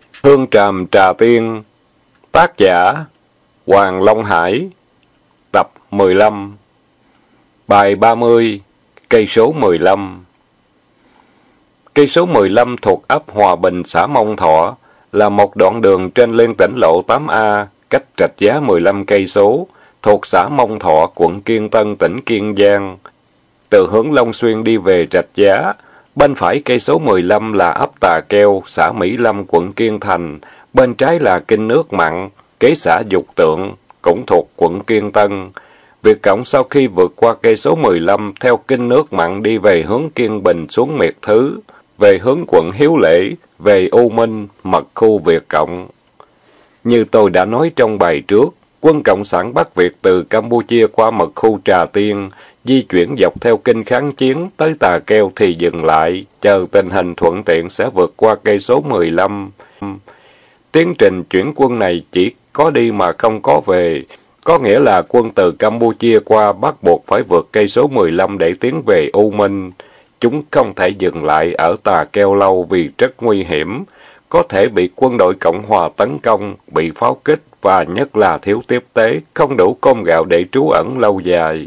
Hương tràm trà tiên. Tác giả Hoàng Long Hải. Tập 15. Bài 30. Cây số 15. Cây số 15 thuộc ấp Hòa Bình, xã Mông Thọ, là một đoạn đường trên liên tỉnh lộ 8A, cách Rạch Giá 15 cây số, thuộc xã Mông Thọ, quận Kiên Tân, tỉnh Kiên Giang. Từ hướng Long Xuyên đi về Rạch Giá, bên phải cây số 15 là ấp Tà Keo, xã Mỹ Lâm, quận Kiên Thành, bên trái là kinh nước mặn, kế xã Dục Tượng, cũng thuộc quận Kiên Tân. Việt Cộng sau khi vượt qua cây số 15 theo kinh nước mặn đi về hướng Kiên Bình xuống Miệt Thứ, về hướng quận Hiếu Lễ, về U Minh, mật khu Việt Cộng. Như tôi đã nói trong bài trước, quân Cộng sản Bắc Việt từ Campuchia qua mật khu Trà Tiên, di chuyển dọc theo kinh kháng chiến tới Tà Keo thì dừng lại, chờ tình hình thuận tiện sẽ vượt qua cây số 15. Tiến trình chuyển quân này chỉ có đi mà không có về, có nghĩa là quân từ Campuchia qua bắt buộc phải vượt cây số 15 để tiến về U Minh. Chúng không thể dừng lại ở Tà Keo lâu vì rất nguy hiểm, có thể bị quân đội Cộng Hòa tấn công, bị pháo kích và nhất là thiếu tiếp tế, không đủ cơm gạo để trú ẩn lâu dài.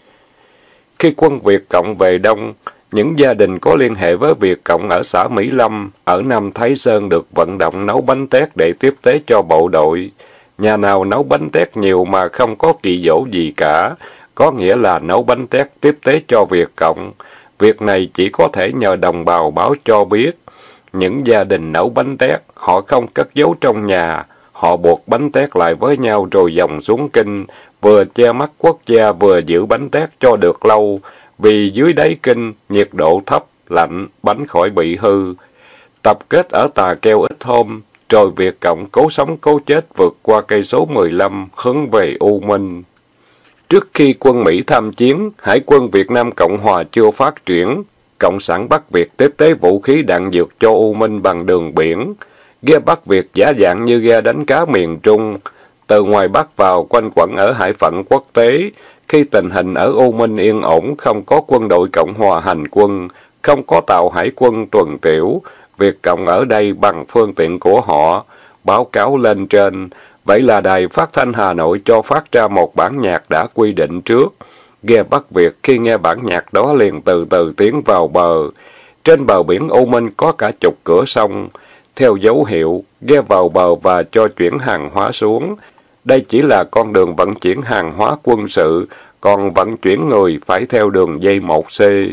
Khi quân Việt Cộng về Đông, những gia đình có liên hệ với Việt Cộng ở xã Mỹ Lâm, ở Nam Thái Sơn được vận động nấu bánh tét để tiếp tế cho bộ đội. Nhà nào nấu bánh tét nhiều mà không có kỳ dỗ gì cả, có nghĩa là nấu bánh tét tiếp tế cho Việt Cộng. Việc này chỉ có thể nhờ đồng bào báo cho biết. Những gia đình nấu bánh tét, họ không cất giấu trong nhà, họ buộc bánh tét lại với nhau rồi dòng xuống kinh, vừa che mắt quốc gia vừa giữ bánh tét cho được lâu, vì dưới đáy kinh, nhiệt độ thấp, lạnh, bánh khỏi bị hư. Tập kết ở Tà Keo ít hôm, rồi Việt Cộng cố sống cố chết vượt qua cây số 15, hướng về U Minh. Trước khi quân Mỹ tham chiến, Hải quân Việt Nam Cộng Hòa chưa phát triển. Cộng sản Bắc Việt tiếp tế vũ khí đạn dược cho U Minh bằng đường biển. Ghe Bắc Việt giả dạng như ghe đánh cá miền Trung. Từ ngoài Bắc vào quanh quẩn ở hải phận quốc tế. Khi tình hình ở U Minh yên ổn, không có quân đội Cộng Hòa hành quân, không có tàu hải quân tuần tiễu, Việt Cộng ở đây bằng phương tiện của họ, báo cáo lên trên. Vậy là Đài Phát thanh Hà Nội cho phát ra một bản nhạc đã quy định trước. Ghe Bắc Việt khi nghe bản nhạc đó liền từ từ tiến vào bờ. Trên bờ biển U Minh có cả chục cửa sông. Theo dấu hiệu, ghe vào bờ và cho chuyển hàng hóa xuống. Đây chỉ là con đường vận chuyển hàng hóa quân sự, còn vận chuyển người phải theo đường dây 1C.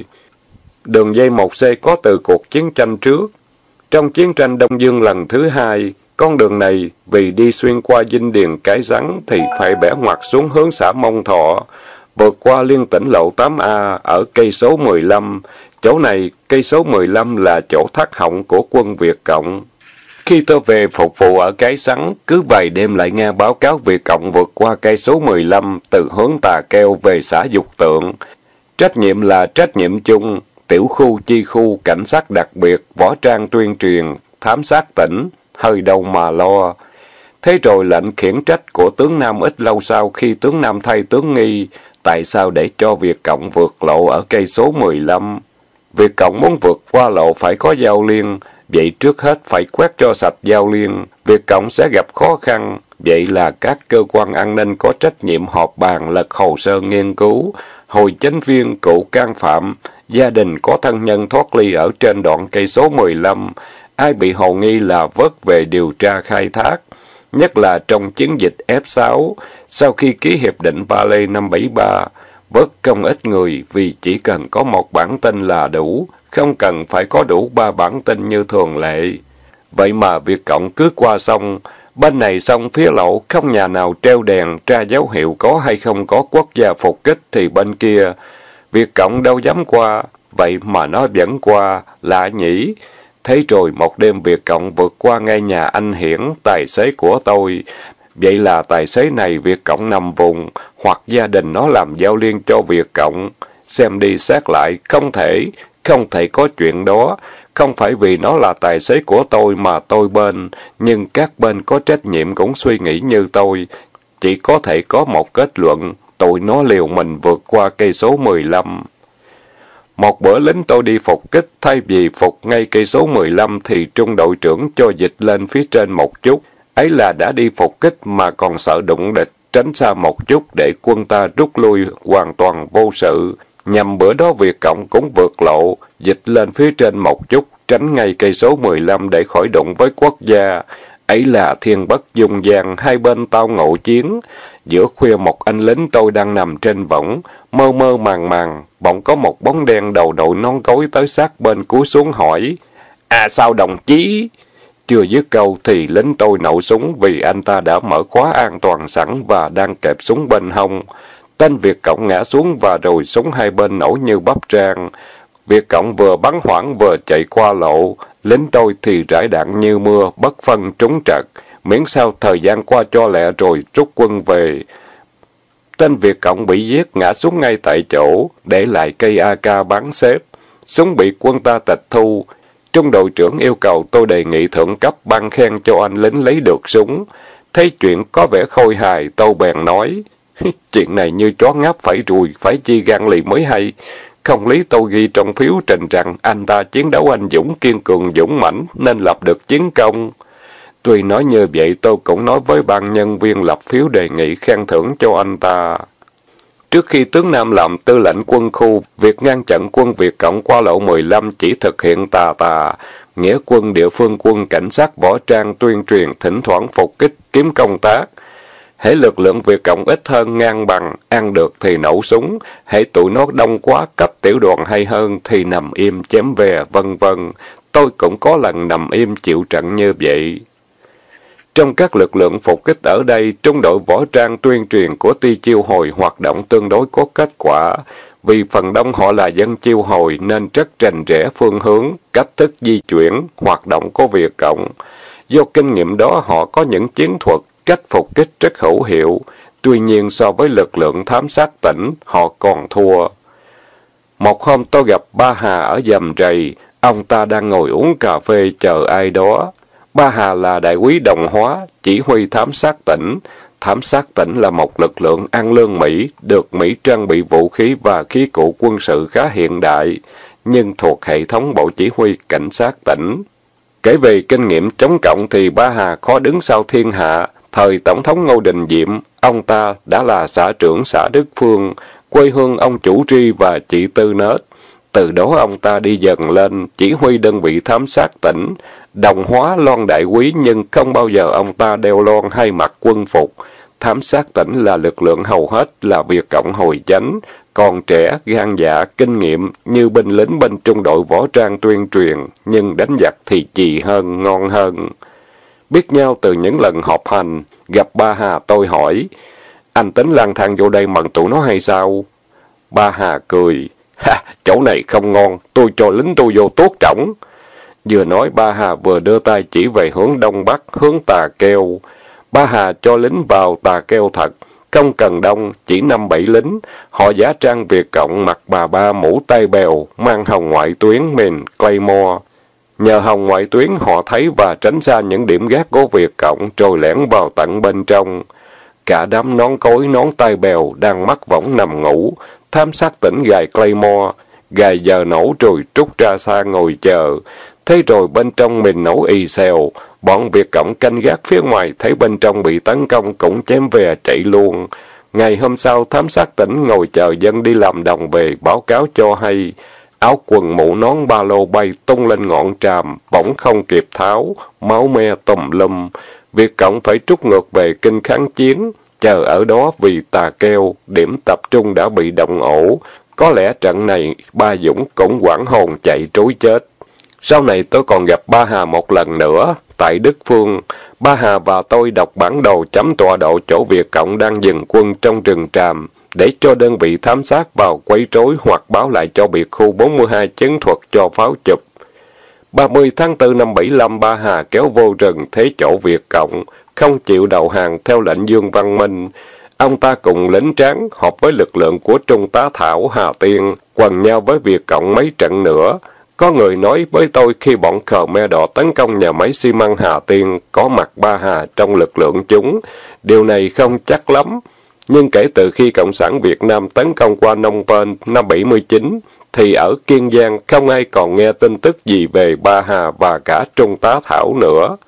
Đường dây 1C có từ cuộc chiến tranh trước. Trong chiến tranh Đông Dương lần thứ hai, con đường này vì đi xuyên qua dinh điền Cái Rắn thì phải bẻ ngoặt xuống hướng xã Mông Thọ, vượt qua liên tỉnh lộ 8A ở cây số 15. Chỗ này, cây số 15 là chỗ thắt họng của quân Việt Cộng. Khi tôi về phục vụ ở Cái Rắn, cứ vài đêm lại nghe báo cáo Việt Cộng vượt qua cây số 15 từ hướng Tà Keo về xã Dục Tượng. Trách nhiệm là trách nhiệm chung, tiểu khu, chi khu, cảnh sát đặc biệt, võ trang tuyên truyền, thám sát tỉnh, hơi đâu mà lo. Thế rồi lệnh khiển trách của tướng Nam ít lâu sau khi tướng Nam thay tướng Nghi, tại sao để cho Việt Cộng vượt lộ ở cây số 15? Việt Cộng muốn vượt qua lộ phải có giao liên, vậy trước hết phải quét cho sạch giao liên, Việt Cộng sẽ gặp khó khăn. Vậy là các cơ quan an ninh có trách nhiệm họp bàn lật hồ sơ nghiên cứu, hồi chánh viên, cựu can phạm, gia đình có thân nhân thoát ly ở trên đoạn cây số 15, ai bị hồ nghi là vớt về điều tra khai thác. Nhất là trong chiến dịch F6, sau khi ký Hiệp định Ba Lê năm 73, vớt không ít người vì chỉ cần có một bản tin là đủ, không cần phải có đủ 3 bản tin như thường lệ. Vậy mà Việt Cộng cứ qua sông, bên này sông phía lộ không nhà nào treo đèn tra dấu hiệu có hay không có quốc gia phục kích thì bên kia, Việt Cộng đâu dám qua, vậy mà nó vẫn qua, lạ nhỉ. Thế rồi một đêm Việt Cộng vượt qua ngay nhà anh Hiển, tài xế của tôi. Vậy là tài xế này Việt Cộng nằm vùng, hoặc gia đình nó làm giao liên cho Việt Cộng. Xem đi xét lại, không thể có chuyện đó. Không phải vì nó là tài xế của tôi mà tôi bên, nhưng các bên có trách nhiệm cũng suy nghĩ như tôi. Chỉ có thể có một kết luận, tụi nó liều mình vượt qua cây số 15. Một bữa lính tôi đi phục kích, thay vì phục ngay cây số 15 thì trung đội trưởng cho dịch lên phía trên một chút. Ấy là đã đi phục kích mà còn sợ đụng địch, tránh xa một chút để quân ta rút lui hoàn toàn vô sự. Nhằm bữa đó Việt Cộng cũng vượt lộ, dịch lên phía trên một chút, tránh ngay cây số 15 để khỏi đụng với quốc gia. Ấy là thiên bất dung gian, hai bên tao ngộ chiến. Giữa khuya một anh lính tôi đang nằm trên võng, mơ mơ màng màng, bỗng có một bóng đen đầu đội nón gối tới sát bên cúi xuống hỏi: "À sao đồng chí?" Chưa dứt câu thì lính tôi nổ súng vì anh ta đã mở khóa an toàn sẵn và đang kẹp súng bên hông. Tên Việt Cộng ngã xuống và rồi súng hai bên nổ như bắp rang. Việt Cộng vừa bắn hoảng vừa chạy qua lộ, lính tôi thì rải đạn như mưa, bất phân trúng trật, miễn sao thời gian qua cho lẹ rồi rút quân về. Tên Việt Cộng bị giết ngã xuống ngay tại chỗ, để lại cây AK bắn xếp. Súng bị quân ta tịch thu. Trung đội trưởng yêu cầu tôi đề nghị thượng cấp ban khen cho anh lính lấy được súng. Thấy chuyện có vẻ khôi hài, tôi bèn nói: "Chuyện này như chó ngáp phải ruồi, phải chi gan lì mới hay. Không lý tôi ghi trong phiếu trình rằng anh ta chiến đấu anh dũng, kiên cường, dũng mãnh nên lập được chiến công." Tuy nói như vậy tôi cũng nói với ban nhân viên lập phiếu đề nghị khen thưởng cho anh ta. Trước khi tướng Nam làm tư lệnh quân khu, việc ngăn chặn quân Việt Cộng qua lộ 15 chỉ thực hiện tà tà. Nghĩa quân địa phương quân cảnh sát võ trang tuyên truyền, thỉnh thoảng phục kích, kiếm công tác. Hễ lực lượng Việt Cộng ít hơn ngang bằng, ăn được thì nổ súng. Hễ tụi nó đông quá, cấp tiểu đoàn hay hơn thì nằm im chém về, vân vân. Tôi cũng có lần nằm im chịu trận như vậy. Trong các lực lượng phục kích ở đây, trung đội võ trang tuyên truyền của Ti Chiêu Hồi hoạt động tương đối có kết quả. Vì phần đông họ là dân Chiêu Hồi nên rất rành rẽ phương hướng, cách thức di chuyển, hoạt động của Việt Cộng. Do kinh nghiệm đó họ có những chiến thuật, cách phục kích rất hữu hiệu. Tuy nhiên so với lực lượng thám sát tỉnh, họ còn thua. Một hôm tôi gặp Ba Hà ở Dầm Rầy, ông ta đang ngồi uống cà phê chờ ai đó. Ba Hà là đại úy Đồng Hóa, chỉ huy thám sát tỉnh. Thám sát tỉnh là một lực lượng ăn lương Mỹ, được Mỹ trang bị vũ khí và khí cụ quân sự khá hiện đại, nhưng thuộc hệ thống bộ chỉ huy cảnh sát tỉnh. Kể về kinh nghiệm chống cộng thì Ba Hà khó đứng sau thiên hạ. Thời Tổng thống Ngô Đình Diệm, ông ta đã là xã trưởng xã Đức Phương, quê hương ông chủ Tri và chị Tư Nết. Từ đó ông ta đi dần lên, chỉ huy đơn vị thám sát tỉnh. Đồng Hóa loan đại úy nhưng không bao giờ ông ta đeo loan hay mặc quân phục. Thám sát tỉnh là lực lượng hầu hết là Việt Cộng hồi chánh, còn trẻ, gan dạ, kinh nghiệm như binh lính bên trung đội võ trang tuyên truyền, nhưng đánh giặc thì chì hơn, ngon hơn. Biết nhau từ những lần họp hành, gặp Ba Hà tôi hỏi: "Anh tính lang thang vô đây mần tụi nó hay sao?" Ba Hà cười: "Ha, chỗ này không ngon, tôi cho lính tôi vô tuốt trỏng." Vừa nói Ba Hà vừa đưa tay chỉ về hướng đông bắc, hướng Tà Keo. Ba Hà cho lính vào Tà Keo thật, không cần đông, chỉ 5-7 lính. Họ giả trang Việt Cộng, mặc bà ba mũ tay bèo, mang hồng ngoại tuyến mìn, claymore. Nhờ hồng ngoại tuyến họ thấy và tránh xa những điểm gác của Việt Cộng, rồi lẻn vào tận bên trong. Cả đám nón cối, nón tay bèo, đang mắc võng nằm ngủ. Thám sát tỉnh gài claymore, gài giờ nổ rồi trút ra xa ngồi chờ. Thế rồi bên trong mình nổ ì xèo, bọn Việt Cộng canh gác phía ngoài thấy bên trong bị tấn công cũng chém về chạy luôn. Ngày hôm sau, thám sát tỉnh ngồi chờ dân đi làm đồng về báo cáo cho hay. Áo quần mũ nón ba lô bay tung lên ngọn tràm, bỗng không kịp tháo, máu me tùm lum. Việt Cộng phải trút ngược về kinh kháng chiến, chờ ở đó vì Tà Keo, điểm tập trung đã bị động ổ. Có lẽ trận này Ba Dũng cũng hoảng hồn chạy trối chết. Sau này tôi còn gặp Ba Hà một lần nữa, tại Đức Phương. Ba Hà và tôi đọc bản đồ chấm tọa độ chỗ Việt Cộng đang dừng quân trong rừng tràm, để cho đơn vị thám sát vào quấy rối hoặc báo lại cho biệt khu 42 chiến thuật cho pháo chụp. 30 tháng 4 năm 75, Ba Hà kéo vô rừng thế chỗ Việt Cộng, không chịu đầu hàng theo lệnh Dương Văn Minh. Ông ta cùng lính Tráng họp với lực lượng của Trung tá Thảo Hà Tiên, quần nhau với Việt Cộng mấy trận nữa. Có người nói với tôi khi bọn Khmer Đỏ tấn công nhà máy xi măng Hà Tiên có mặt Ba Hà trong lực lượng chúng. Điều này không chắc lắm. Nhưng kể từ khi Cộng sản Việt Nam tấn công qua Phnom Penh năm 79, thì ở Kiên Giang không ai còn nghe tin tức gì về Ba Hà và cả Trung tá Thảo nữa.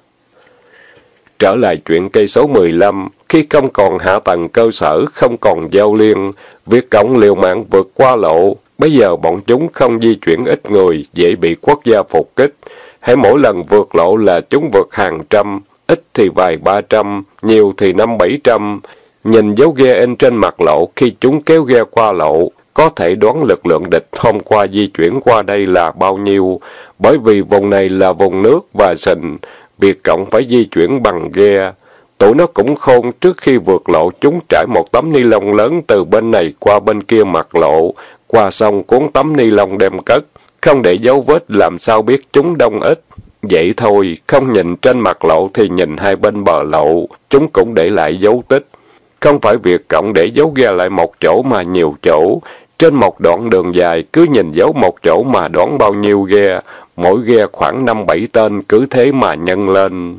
Trở lại chuyện cây số 15, khi không còn hạ tầng cơ sở, không còn giao liên, Việt Cộng liều mạng vượt qua lộ. Bây giờ bọn chúng không di chuyển ít người, dễ bị quốc gia phục kích. Hễ mỗi lần vượt lộ là chúng vượt hàng trăm, ít thì vài 300, nhiều thì 500-700. Nhìn dấu ghe in trên mặt lộ khi chúng kéo ghe qua lộ, có thể đoán lực lượng địch hôm qua di chuyển qua đây là bao nhiêu, bởi vì vùng này là vùng nước và sình, Việt Cộng phải di chuyển bằng ghe. Tụi nó cũng khôn, trước khi vượt lộ chúng trải một tấm ni lông lớn từ bên này qua bên kia mặt lộ, qua sông cuốn tấm ni lông đem cất, không để dấu vết làm sao biết chúng đông ít. Vậy thôi, không nhìn trên mặt lộ thì nhìn hai bên bờ lộ, chúng cũng để lại dấu tích. Không phải Việt Cộng để dấu ghe lại một chỗ mà nhiều chỗ, trên một đoạn đường dài cứ nhìn dấu một chỗ mà đoán bao nhiêu ghe, mỗi ghe khoảng 5-7 tên, cứ thế mà nhân lên.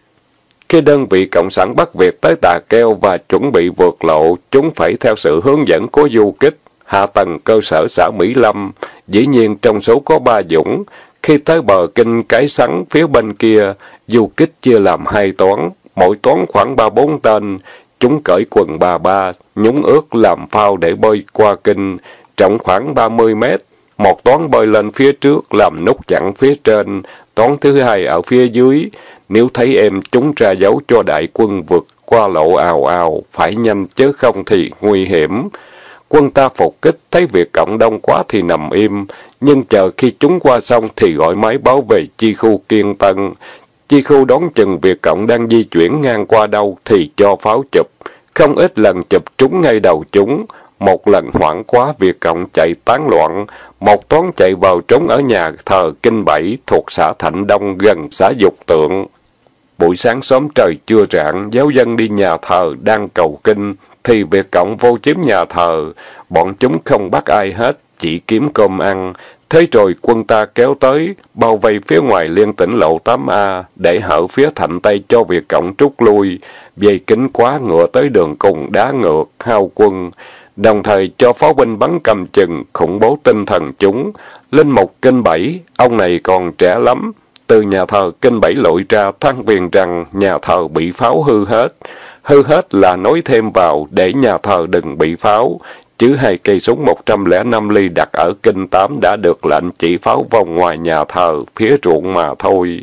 Khi đơn vị Cộng sản Bắc Việt tới Tà Keo và chuẩn bị vượt lộ, chúng phải theo sự hướng dẫn của du kích, hạ tầng cơ sở xã Mỹ Lâm, dĩ nhiên trong số có 3 dũng. Khi tới bờ kinh Cái Sắn phía bên kia, du kích chia làm 2 toán, mỗi toán khoảng 3-4 tên. Chúng cởi quần bà, nhúng ướt làm phao để bơi qua kinh, trọng khoảng 30 mét. Một toán bơi lên phía trước làm nút chặn phía trên, toán thứ hai ở phía dưới. Nếu thấy em chúng ra dấu cho đại quân vượt qua lộ ào ào, phải nhanh chứ không thì nguy hiểm. Quân ta phục kích, thấy Việt Cộng đông quá thì nằm im, nhưng chờ khi chúng qua sông thì gọi máy báo về chi khu Kiên Tân. Chi khu đón chừng Việt Cộng đang di chuyển ngang qua đâu thì cho pháo chụp. Không ít lần chụp trúng ngay đầu chúng. Một lần hoảng quá Việt Cộng chạy tán loạn. Một toán chạy vào trốn ở nhà thờ Kinh Bảy thuộc xã Thạnh Đông gần xã Dục Tượng. Buổi sáng sớm trời chưa rạng, giáo dân đi nhà thờ đang cầu kinh, thì Việt Cộng vô chiếm nhà thờ. Bọn chúng không bắt ai hết, chỉ kiếm cơm ăn. Thế rồi quân ta kéo tới, bao vây phía ngoài liên tỉnh lộ 8A, để hở phía Thạnh Tây cho Việt Cộng trút lui. Dây kín quá ngựa tới đường cùng đá ngược, hao quân. Đồng thời cho pháo binh bắn cầm chừng, khủng bố tinh thần chúng. Linh mục Kinh Bảy, ông này còn trẻ lắm. Từ nhà thờ Kinh Bảy lội ra than phiền rằng nhà thờ bị pháo hư hết. Hư hết là nói thêm vào để nhà thờ đừng bị pháo. Chứ 2 cây súng 105 ly đặt ở Kinh 8 đã được lệnh chỉ pháo vòng ngoài nhà thờ, phía ruộng mà thôi.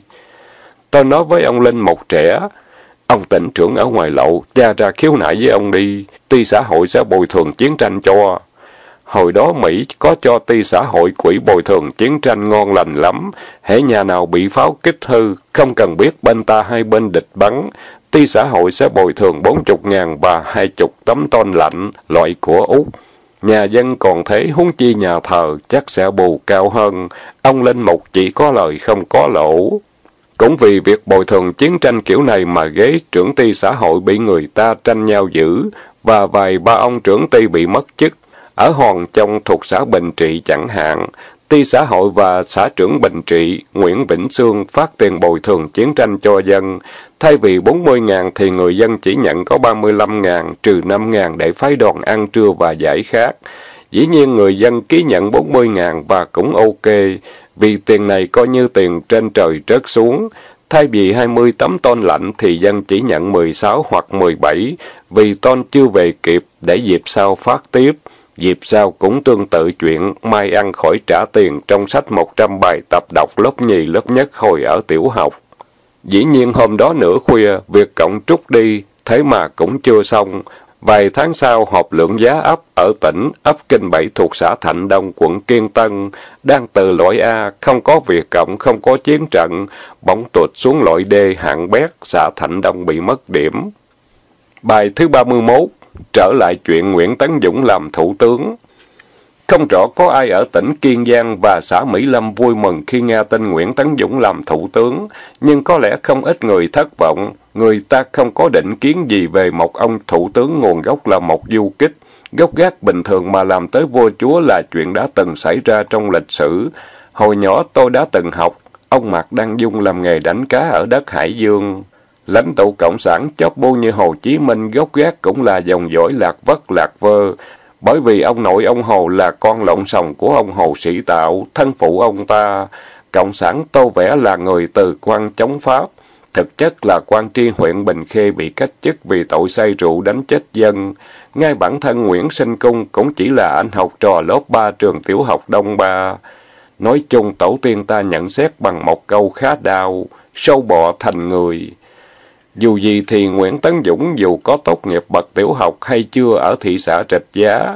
Tôi nói với ông Linh một trẻ, ông tỉnh trưởng ở ngoài lộ, cha ra khiếu nại với ông đi, ty xã hội sẽ bồi thường chiến tranh cho. Hồi đó Mỹ có cho ty xã hội quỹ bồi thường chiến tranh ngon lành lắm, hễ nhà nào bị pháo kích hư, không cần biết bên ta hay bên địch bắn, ty xã hội sẽ bồi thường 40.000 và 20 tấm tôn lạnh, loại của Úc. Nhà dân còn thế, huống chi nhà thờ, chắc sẽ bù cao hơn. Ông Linh Mục chỉ có lời không có lỗ. Cũng vì việc bồi thường chiến tranh kiểu này mà ghế trưởng ty xã hội bị người ta tranh nhau giữ, và vài ba ông trưởng ty bị mất chức. Ở Hòn Trong thuộc xã Bình Trị chẳng hạn, ty xã hội và xã trưởng Bình Trị, Nguyễn Vĩnh Sương phát tiền bồi thường chiến tranh cho dân. Thay vì 40.000 thì người dân chỉ nhận có 35.000, trừ 5.000 để phái đoàn ăn trưa và giải khát. Dĩ nhiên người dân ký nhận 40.000 và cũng ok, vì tiền này coi như tiền trên trời rớt xuống. Thay vì 20 tấm tôn lạnh thì dân chỉ nhận 16 hoặc 17, vì tôn chưa về kịp để dịp sau phát tiếp. Dịp sau cũng tương tự chuyện mai ăn khỏi trả tiền trong sách 100 bài tập đọc lớp nhì lớp nhất hồi ở tiểu học. Dĩ nhiên hôm đó nửa khuya, Việt Cộng trút đi, thế mà cũng chưa xong. Vài tháng sau, họp lượng giá ấp ở tỉnh, ấp Kinh Bảy thuộc xã Thạnh Đông, quận Kiên Tân, đang từ loại A, không có Việt Cộng, không có chiến trận, bỗng tụt xuống loại D hạng bét, xã Thạnh Đông bị mất điểm. Bài thứ 31, trở lại chuyện Nguyễn Tấn Dũng làm thủ tướng. Không rõ có ai ở tỉnh Kiên Giang và xã Mỹ Lâm vui mừng khi nghe tin Nguyễn Tấn Dũng làm thủ tướng, nhưng có lẽ không ít người thất vọng. Người ta không có định kiến gì về một ông thủ tướng nguồn gốc là một du kích. Gốc gác bình thường mà làm tới vua chúa là chuyện đã từng xảy ra trong lịch sử. Hồi nhỏ tôi đã từng học, ông Mạc Đăng Dung làm nghề đánh cá ở đất Hải Dương. Lãnh tụ Cộng sản chóp bu như Hồ Chí Minh gốc gác cũng là dòng dõi lạc vất lạc vơ. Bởi vì ông nội ông Hồ là con lộn sòng của ông Hồ Sĩ Tạo, thân phụ ông ta. Cộng sản tô vẽ là người từ quan chống Pháp. Thực chất là quan tri huyện Bình Khê bị cách chức vì tội say rượu đánh chết dân. Ngay bản thân Nguyễn Sinh Cung cũng chỉ là anh học trò lớp 3 trường tiểu học Đông Ba. Nói chung tổ tiên ta nhận xét bằng một câu khá đau, sâu bọ thành người. Dù gì thì Nguyễn Tấn Dũng dù có tốt nghiệp bậc tiểu học hay chưa ở thị xã Rạch Giá,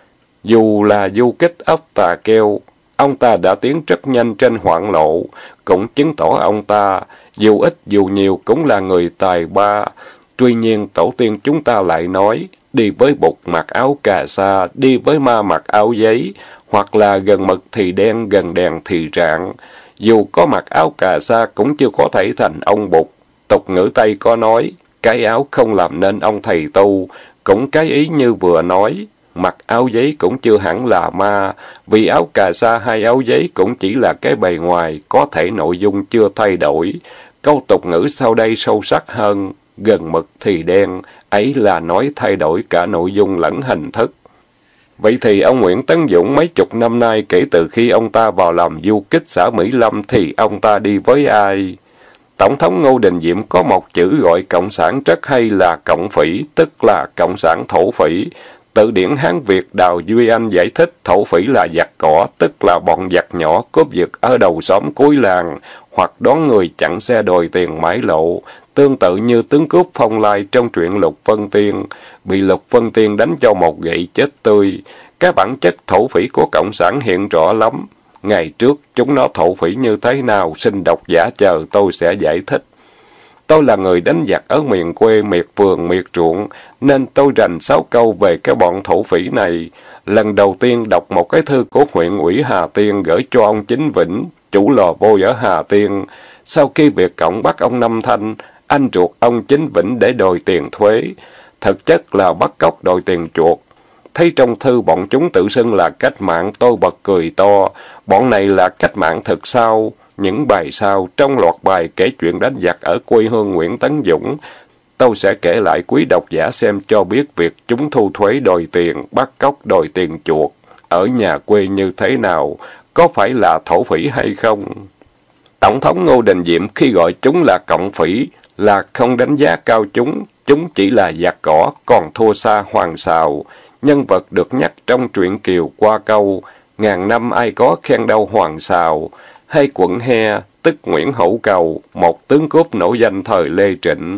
dù là du kích ấp Tà Keo, ông ta đã tiến rất nhanh trên hoạn lộ, cũng chứng tỏ ông ta, dù ít dù nhiều cũng là người tài ba. Tuy nhiên tổ tiên chúng ta lại nói, đi với bụt mặc áo cà sa, đi với ma mặc áo giấy, hoặc là gần mực thì đen, gần đèn thì rạng. Dù có mặc áo cà sa cũng chưa có thể thành ông bụt. Tục ngữ Tây có nói, cái áo không làm nên ông thầy tu, cũng cái ý như vừa nói. Mặc áo giấy cũng chưa hẳn là ma, vì áo cà sa hay áo giấy cũng chỉ là cái bề ngoài, có thể nội dung chưa thay đổi. Câu tục ngữ sau đây sâu sắc hơn, gần mực thì đen, ấy là nói thay đổi cả nội dung lẫn hình thức. Vậy thì ông Nguyễn Tấn Dũng mấy chục năm nay kể từ khi ông ta vào làm du kích xã Mỹ Lâm thì ông ta đi với ai? Tổng thống Ngô Đình Diệm có một chữ gọi cộng sản rất hay là cộng phỉ, tức là cộng sản thổ phỉ. Từ điển Hán Việt Đào Duy Anh giải thích thổ phỉ là giặc cỏ, tức là bọn giặc nhỏ cướp giật ở đầu xóm cuối làng, hoặc đón người chặn xe đòi tiền mãi lộ, tương tự như tướng cướp Phong Lai trong truyện Lục Vân Tiên, bị Lục Vân Tiên đánh cho một gậy chết tươi. Cái bản chất thổ phỉ của cộng sản hiện rõ lắm. Ngày trước chúng nó thổ phỉ như thế nào, xin độc giả chờ tôi sẽ giải thích. Tôi là người đánh giặc ở miền quê, miệt vườn, miệt ruộng, nên tôi rành 6 câu về cái bọn thổ phỉ này. Lần đầu tiên đọc một cái thư của huyện ủy Hà Tiên gửi cho ông Chính Vĩnh, chủ lò vôi ở Hà Tiên. Sau khi Việt Cộng bắt ông Năm Thanh, anh ruột ông Chính Vĩnh để đòi tiền thuế. Thực chất là bắt cóc đòi tiền chuột. Thấy trong thư bọn chúng tự xưng là cách mạng, tôi bật cười to. Bọn này là cách mạng thực sao? Những bài sau, trong loạt bài kể chuyện đánh giặc ở quê hương Nguyễn Tấn Dũng, tôi sẽ kể lại quý độc giả xem cho biết việc chúng thu thuế đòi tiền, bắt cóc đòi tiền chuột, ở nhà quê như thế nào, có phải là thổ phỉ hay không? Tổng thống Ngô Đình Diệm khi gọi chúng là cộng phỉ, là không đánh giá cao chúng chỉ là giặc cỏ, còn thua xa Hoàng Sào. Nhân vật được nhắc trong truyện Kiều qua câu, ngàn năm ai có khen đâu Hoàng Sào, hay Quận He, tức Nguyễn Hữu Cầu, một tướng cướp nổi danh thời Lê Trịnh.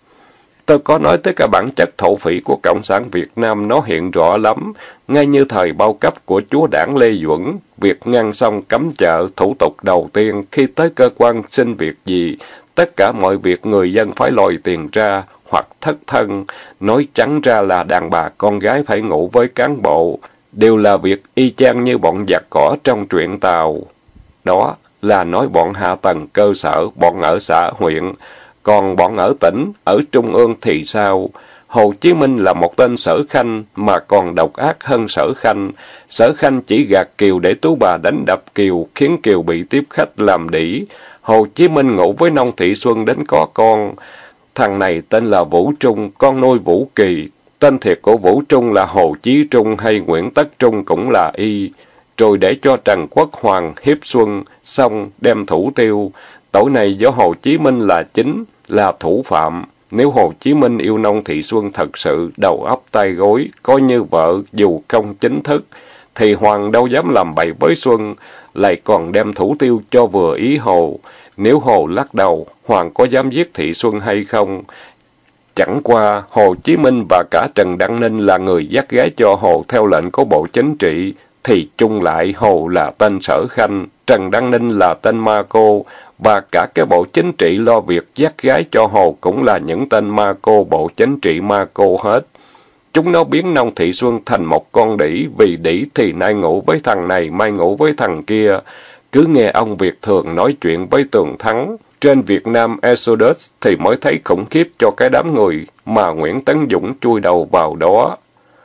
Tôi có nói tới cái bản chất thổ phỉ của Cộng sản Việt Nam nó hiện rõ lắm, ngay như thời bao cấp của chúa đảng Lê Duẩn, việc ngăn xong cấm chợ, thủ tục đầu tiên khi tới cơ quan xin việc gì, tất cả mọi việc người dân phải lòi tiền ra, hoặc thất thân, nói trắng ra là đàn bà con gái phải ngủ với cán bộ, đều là việc y chang như bọn giặc cỏ trong truyện Tàu. Đó là nói bọn hạ tầng cơ sở, bọn ở xã huyện, còn bọn ở tỉnh, ở trung ương thì sao? Hồ Chí Minh là một tên sở khanh mà còn độc ác hơn sở khanh. Sở khanh chỉ gạt Kiều để tú bà đánh đập Kiều, khiến Kiều bị tiếp khách làm đĩ. Hồ Chí Minh ngủ với Nông Thị Xuân đến có con. Thằng này tên là Vũ Trung, con nuôi Vũ Kỳ. Tên thiệt của Vũ Trung là Hồ Chí Trung hay Nguyễn Tất Trung cũng là y. Rồi để cho Trần Quốc Hoàng hiếp Xuân, xong đem thủ tiêu. Tội này do Hồ Chí Minh là chính, là thủ phạm. Nếu Hồ Chí Minh yêu Nông Thị Xuân thật sự, đầu óc tay gối, coi như vợ dù không chính thức, thì Hoàng đâu dám làm bậy với Xuân, lại còn đem thủ tiêu cho vừa ý Hồ. Nếu Hồ lắc đầu, Hoàng có dám giết Thị Xuân hay không? Chẳng qua, Hồ Chí Minh và cả Trần Đăng Ninh là người dắt gái cho Hồ theo lệnh của Bộ Chính trị, thì chung lại Hồ là tên Sở Khanh, Trần Đăng Ninh là tên Ma Cô, và cả cái Bộ Chính trị lo việc dắt gái cho Hồ cũng là những tên Ma Cô, Bộ Chính trị Ma Cô hết. Chúng nó biến Nông Thị Xuân thành một con đĩ, vì đĩ thì nay ngủ với thằng này, mai ngủ với thằng kia. Cứ nghe ông Việt Thường nói chuyện với Tường Thắng trên Việt Nam Exodus thì mới thấy khủng khiếp cho cái đám người mà Nguyễn Tấn Dũng chui đầu vào đó.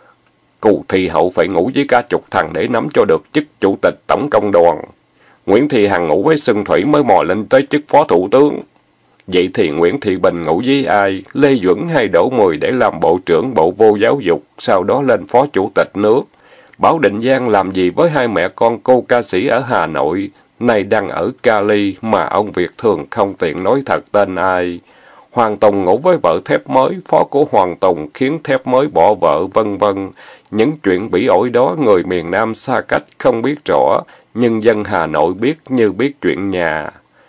Cù Thị Hậu phải ngủ với cả chục thằng để nắm cho được chức chủ tịch tổng công đoàn. Nguyễn Thị Hằng ngủ với Xuân Thủy mới mò lên tới chức phó thủ tướng. Vậy thì Nguyễn Thị Bình ngủ với ai? Lê Duẩn hay Đỗ Mười để làm bộ trưởng Bộ Vô Giáo dục, sau đó lên phó chủ tịch nước. Bảo Định Giang làm gì với hai mẹ con cô ca sĩ ở Hà Nội, nay đang ở Cali mà ông Việt thường không tiện nói thật tên ai. Hoàng Tùng ngủ với vợ Thép Mới, phó của Hoàng Tùng khiến Thép Mới bỏ vợ, vân vân. Những chuyện bỉ ổi đó người miền Nam xa cách không biết rõ, nhưng dân Hà Nội biết như biết chuyện nhà.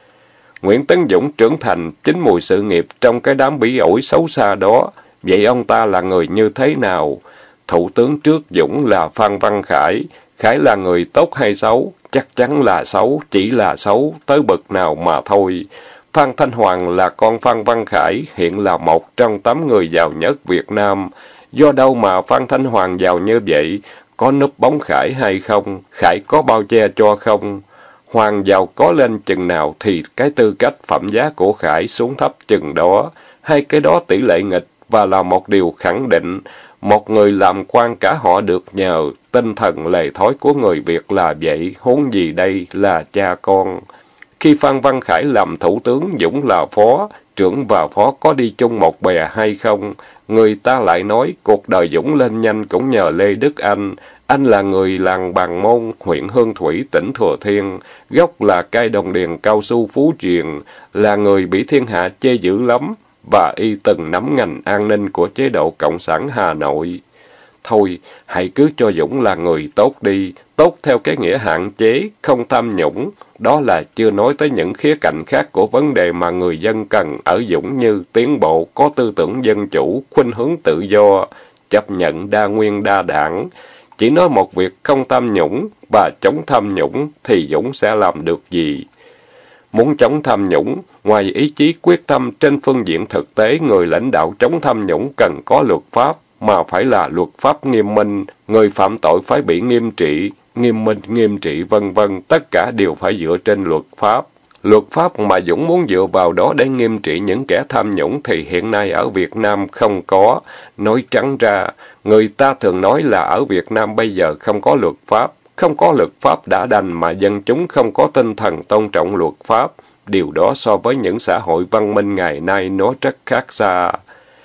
Nguyễn Tấn Dũng trưởng thành chính mùi sự nghiệp trong cái đám bỉ ổi xấu xa đó. Vậy ông ta là người như thế nào? Thủ tướng trước Dũng là Phan Văn Khải. Khải là người tốt hay xấu? Chắc chắn là xấu, chỉ là xấu, tới bậc nào mà thôi. Phan Thanh Hoàng là con Phan Văn Khải, hiện là một trong 8 người giàu nhất Việt Nam. Do đâu mà Phan Thanh Hoàng giàu như vậy? Có núp bóng Khải hay không? Khải có bao che cho không? Hoàng giàu có lên chừng nào thì cái tư cách phẩm giá của Khải xuống thấp chừng đó. Hai cái đó tỷ lệ nghịch và là một điều khẳng định. Một người làm quan cả họ được nhờ, tinh thần lề thói của người Việt là vậy, huống gì đây là cha con. Khi Phan Văn Khải làm thủ tướng, Dũng là phó, trưởng và phó có đi chung một bè hay không? Người ta lại nói cuộc đời Dũng lên nhanh cũng nhờ Lê Đức Anh. Anh là người làng Bàn Môn, huyện Hương Thủy, tỉnh Thừa Thiên, gốc là cai đồng điền cao su Phú Triền, là người bị thiên hạ chê dữ lắm, và y từng nắm ngành an ninh của chế độ Cộng sản Hà Nội. Thôi, hãy cứ cho Dũng là người tốt đi, tốt theo cái nghĩa hạn chế, không tham nhũng. Đó là chưa nói tới những khía cạnh khác của vấn đề mà người dân cần ở Dũng như tiến bộ, có tư tưởng dân chủ, khuynh hướng tự do, chấp nhận đa nguyên đa đảng. Chỉ nói một việc không tham nhũng và chống tham nhũng thì Dũng sẽ làm được gì? Muốn chống tham nhũng, ngoài ý chí quyết tâm trên phương diện thực tế, người lãnh đạo chống tham nhũng cần có luật pháp, mà phải là luật pháp nghiêm minh, người phạm tội phải bị nghiêm trị, nghiêm minh, nghiêm trị vân vân, tất cả đều phải dựa trên luật pháp. Luật pháp mà Dũng muốn dựa vào đó để nghiêm trị những kẻ tham nhũng thì hiện nay ở Việt Nam không có. Nói trắng ra, người ta thường nói là ở Việt Nam bây giờ không có luật pháp. Không có luật pháp đã đành mà dân chúng không có tinh thần tôn trọng luật pháp. Điều đó so với những xã hội văn minh ngày nay nó rất khác xa.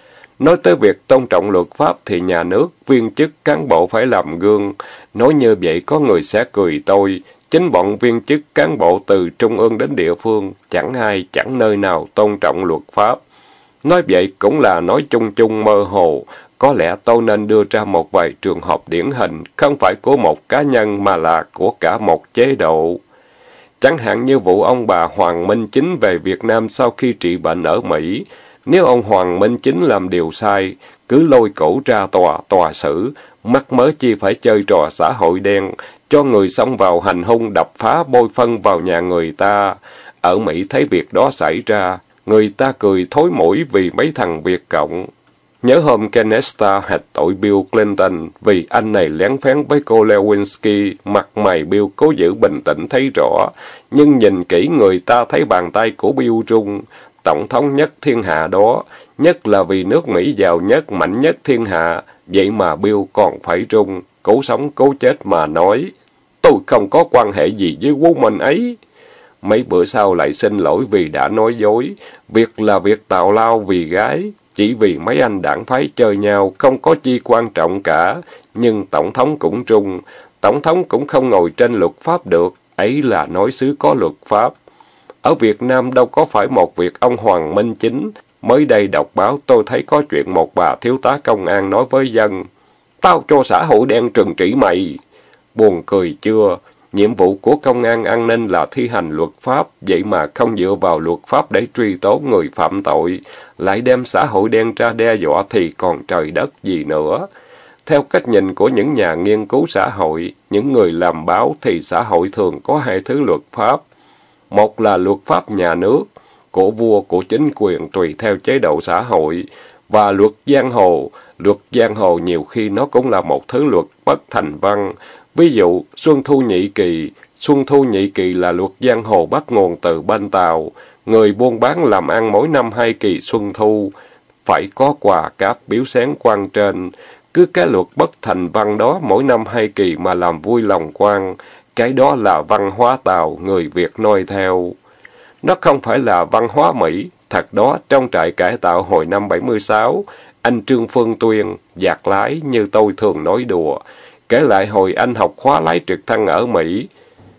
Nói tới việc tôn trọng luật pháp thì nhà nước, viên chức, cán bộ phải làm gương. Nói như vậy có người sẽ cười tôi. Chính bọn viên chức, cán bộ từ trung ương đến địa phương, chẳng ai, chẳng nơi nào tôn trọng luật pháp. Nói vậy cũng là nói chung chung mơ hồ. Có lẽ tôi nên đưa ra một vài trường hợp điển hình, không phải của một cá nhân mà là của cả một chế độ. Chẳng hạn như vụ ông bà Hoàng Minh Chính về Việt Nam sau khi trị bệnh ở Mỹ. Nếu ông Hoàng Minh Chính làm điều sai, cứ lôi cổ ra tòa xử, mắc mớ chi phải chơi trò xã hội đen, cho người xông vào hành hung đập phá bôi phân vào nhà người ta. Ở Mỹ thấy việc đó xảy ra, người ta cười thối mũi vì mấy thằng Việt Cộng. Nhớ hôm Kenneth Starr hạch tội Bill Clinton vì anh này lén phén với cô Lewinsky, mặt mày Bill cố giữ bình tĩnh thấy rõ, nhưng nhìn kỹ người ta thấy bàn tay của Bill rung. Tổng thống nhất thiên hạ đó, nhất là vì nước Mỹ giàu nhất, mạnh nhất thiên hạ, vậy mà Bill còn phải rung, cố sống cố chết mà nói, tôi không có quan hệ gì với woman ấy. Mấy bữa sau lại xin lỗi vì đã nói dối, việc là việc tào lao vì gái, chỉ vì mấy anh đảng phái chơi nhau, không có chi quan trọng cả, nhưng Tổng thống cũng rung, Tổng thống cũng không ngồi trên luật pháp được, ấy là nói xứ có luật pháp. Ở Việt Nam đâu có phải một việc ông Hoàng Minh Chính. Mới đây đọc báo tôi thấy có chuyện một bà thiếu tá công an nói với dân, tao cho xã hội đen trừng trị mày. Buồn cười chưa? Nhiệm vụ của công an an ninh là thi hành luật pháp, vậy mà không dựa vào luật pháp để truy tố người phạm tội, lại đem xã hội đen ra đe dọa thì còn trời đất gì nữa. Theo cách nhìn của những nhà nghiên cứu xã hội, những người làm báo thì xã hội thường có hai thứ luật pháp. Một là luật pháp nhà nước, của vua, của chính quyền tùy theo chế độ xã hội, và luật giang hồ. Luật giang hồ nhiều khi nó cũng là một thứ luật bất thành văn. Ví dụ, Xuân Thu Nhị Kỳ. Xuân Thu Nhị Kỳ là luật giang hồ bắt nguồn từ bên Tàu. Người buôn bán làm ăn mỗi năm 2 kỳ Xuân Thu, phải có quà cáp biếu xén quan trên. Cứ cái luật bất thành văn đó mỗi năm 2 kỳ mà làm vui lòng quan. Cái đó là văn hóa Tàu, người Việt noi theo. Nó không phải là văn hóa Mỹ. Thật đó, trong trại cải tạo hồi năm 76, anh Trương Phương Tuyên, giặc lái như tôi thường nói đùa, Kể lại hồi anh học khóa lái trực thăng ở Mỹ.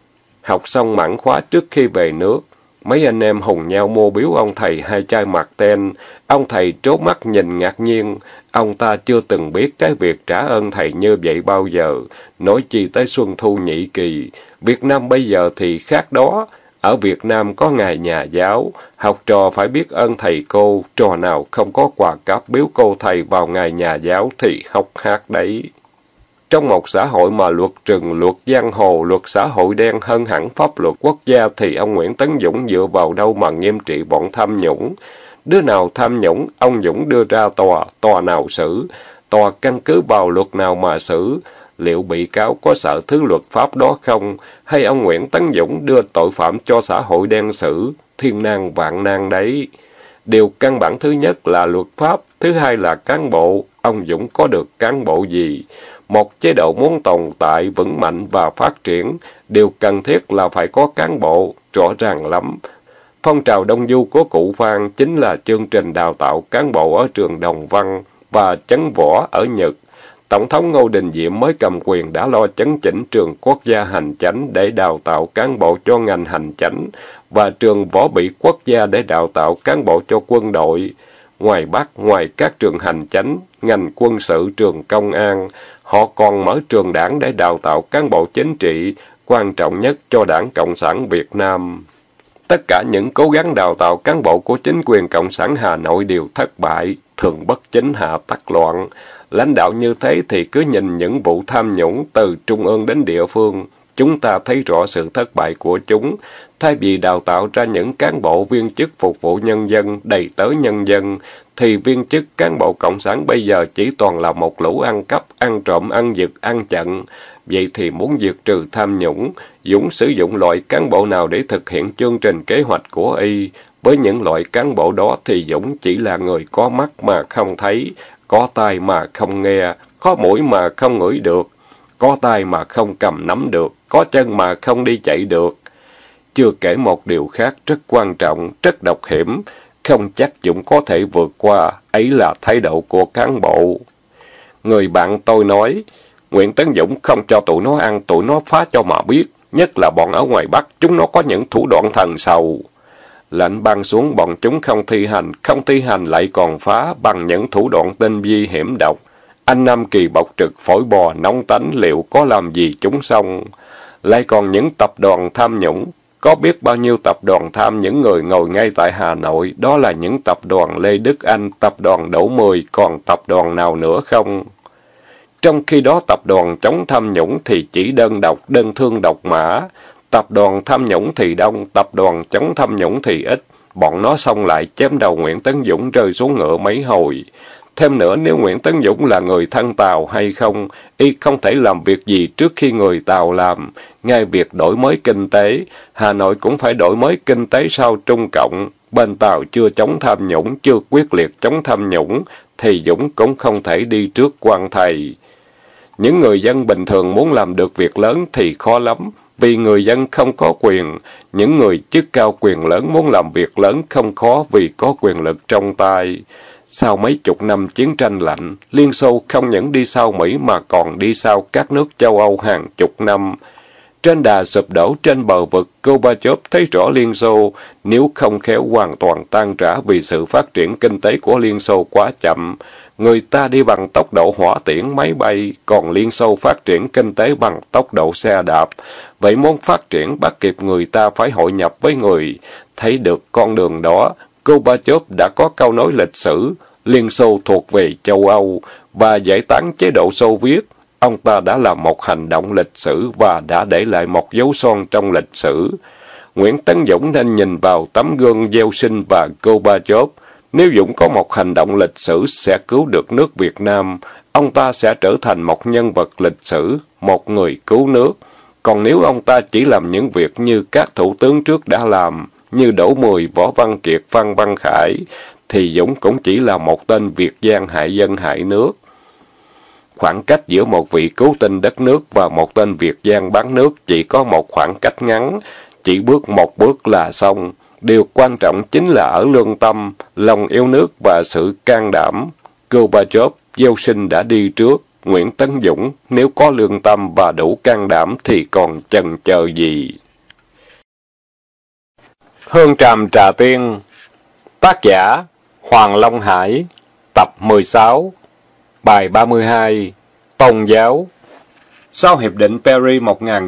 Học xong mãn khóa trước khi về nước, mấy anh em hùng nhau mua biếu ông thầy 2 chai mạc ten. Ông thầy trố mắt nhìn ngạc nhiên. Ông ta chưa từng biết cái việc trả ơn thầy như vậy bao giờ. Nói chi tới Xuân Thu Nhị Kỳ. Việt Nam bây giờ thì khác đó. Ở Việt Nam có ngày nhà giáo. Học trò phải biết ơn thầy cô. Trò nào không có quà cáp biếu cô thầy vào ngày nhà giáo thì hốc hác đấy. Trong một xã hội mà luật rừng, luật giang hồ, luật xã hội đen hơn hẳn pháp luật quốc gia thì ông Nguyễn Tấn Dũng dựa vào đâu mà nghiêm trị bọn tham nhũng? Đứa nào tham nhũng, ông Dũng đưa ra tòa, tòa nào xử? Tòa căn cứ vào luật nào mà xử? Liệu bị cáo có sợ thứ luật pháp đó không? Hay ông Nguyễn Tấn Dũng đưa tội phạm cho xã hội đen xử? Thiên nan vạn nan đấy. Điều căn bản thứ nhất là luật pháp, thứ hai là cán bộ. Ông Dũng có được cán bộ gì? Một chế độ muốn tồn tại, vững mạnh và phát triển, điều cần thiết là phải có cán bộ, rõ ràng lắm. Phong trào Đông Du của cụ Phan chính là chương trình đào tạo cán bộ ở trường Đồng Văn và Chấn Võ ở Nhật. Tổng thống Ngô Đình Diệm mới cầm quyền đã lo chấn chỉnh trường quốc gia hành chánh để đào tạo cán bộ cho ngành hành chánh và trường võ bị quốc gia để đào tạo cán bộ cho quân đội. Ngoài Bắc, ngoài các trường hành chánh, ngành quân sự, trường công an, họ còn mở trường đảng để đào tạo cán bộ chính trị, quan trọng nhất cho Đảng Cộng sản Việt Nam. Tất cả những cố gắng đào tạo cán bộ của chính quyền Cộng sản Hà Nội đều thất bại, thường bất chính hạ tắc loạn. Lãnh đạo như thế thì cứ nhìn những vụ tham nhũng từ trung ương đến địa phương, chúng ta thấy rõ sự thất bại của chúng. Thay vì đào tạo ra những cán bộ viên chức phục vụ nhân dân, đầy tớ nhân dân, thì viên chức cán bộ cộng sản bây giờ chỉ toàn là một lũ ăn cắp, ăn trộm, ăn giật, ăn chặn. Vậy thì muốn diệt trừ tham nhũng, Dũng sử dụng loại cán bộ nào để thực hiện chương trình kế hoạch của y? Với những loại cán bộ đó thì Dũng chỉ là người có mắt mà không thấy, có tai mà không nghe, có mũi mà không ngửi được, có tay mà không cầm nắm được, có chân mà không đi chạy được. Chưa kể một điều khác rất quan trọng, rất độc hiểm, không chắc Dũng có thể vượt qua, ấy là thái độ của cán bộ. Người bạn tôi nói, Nguyễn Tấn Dũng không cho tụi nó ăn, tụi nó phá cho mà biết, nhất là bọn ở ngoài Bắc, chúng nó có những thủ đoạn thần sầu. Lệnh ban xuống bọn chúng không thi hành lại còn phá bằng những thủ đoạn tinh vi hiểm độc. Anh Nam Kỳ bộc trực phổi bò nóng tánh liệu có làm gì chúng xong. Lại còn những tập đoàn tham nhũng, có biết bao nhiêu tập đoàn tham những người ngồi ngay tại Hà Nội, đó là những tập đoàn Lê Đức Anh, tập đoàn Đỗ Mười, còn tập đoàn nào nữa không? Trong khi đó tập đoàn chống tham nhũng thì chỉ đơn độc, đơn thương độc mã. Tập đoàn tham nhũng thì đông, tập đoàn chống tham nhũng thì ít. Bọn nó xông lại chém đầu Nguyễn Tấn Dũng rơi xuống ngựa mấy hồi. Thêm nữa, nếu Nguyễn Tấn Dũng là người thân Tàu hay không, y không thể làm việc gì trước khi người Tàu làm. Ngay việc đổi mới kinh tế, Hà Nội cũng phải đổi mới kinh tế sau Trung Cộng. Bên Tàu chưa chống tham nhũng, chưa quyết liệt chống tham nhũng, thì Dũng cũng không thể đi trước quan thầy. Những người dân bình thường muốn làm được việc lớn thì khó lắm, vì người dân không có quyền. Những người chức cao quyền lớn muốn làm việc lớn không khó vì có quyền lực trong tay. Sau mấy chục năm chiến tranh lạnh, Liên Xô không những đi sau Mỹ mà còn đi sau các nước châu Âu hàng chục năm. Trên đà sụp đổ trên bờ vực, Gorbachev thấy rõ Liên Xô, nếu không khéo hoàn toàn tan rã vì sự phát triển kinh tế của Liên Xô quá chậm. Người ta đi bằng tốc độ hỏa tiễn máy bay, còn Liên Xô phát triển kinh tế bằng tốc độ xe đạp. Vậy muốn phát triển bắt kịp người ta phải hội nhập với người. Thấy được con đường đó, Gorbachev đã có câu nói lịch sử, Liên Xô thuộc về châu Âu, và giải tán chế độ Xô Viết. Ông ta đã làm một hành động lịch sử và đã để lại một dấu son trong lịch sử. Nguyễn Tấn Dũng nên nhìn vào tấm gương Yeltsin và Gorbachev. Nếu Dũng có một hành động lịch sử sẽ cứu được nước Việt Nam, ông ta sẽ trở thành một nhân vật lịch sử, một người cứu nước. Còn nếu ông ta chỉ làm những việc như các thủ tướng trước đã làm, như Đỗ Mười, Võ Văn Kiệt, Phan Văn Khải, thì Dũng cũng chỉ là một tên Việt gian hại dân hại nước. Khoảng cách giữa một vị cứu tinh đất nước và một tên Việt gian bán nước chỉ có một khoảng cách ngắn, chỉ bước một bước là xong. Điều quan trọng chính là ở lương tâm, lòng yêu nước và sự can đảm. Gorbachev, Yeltsin đã đi trước, Nguyễn Tấn Dũng nếu có lương tâm và đủ can đảm thì còn chần chờ gì? Hương tràm trà tiên. Tác giả Hoàng Long Hải. Tập 16. Bài 32. Tôn giáo. Sau Hiệp định Paris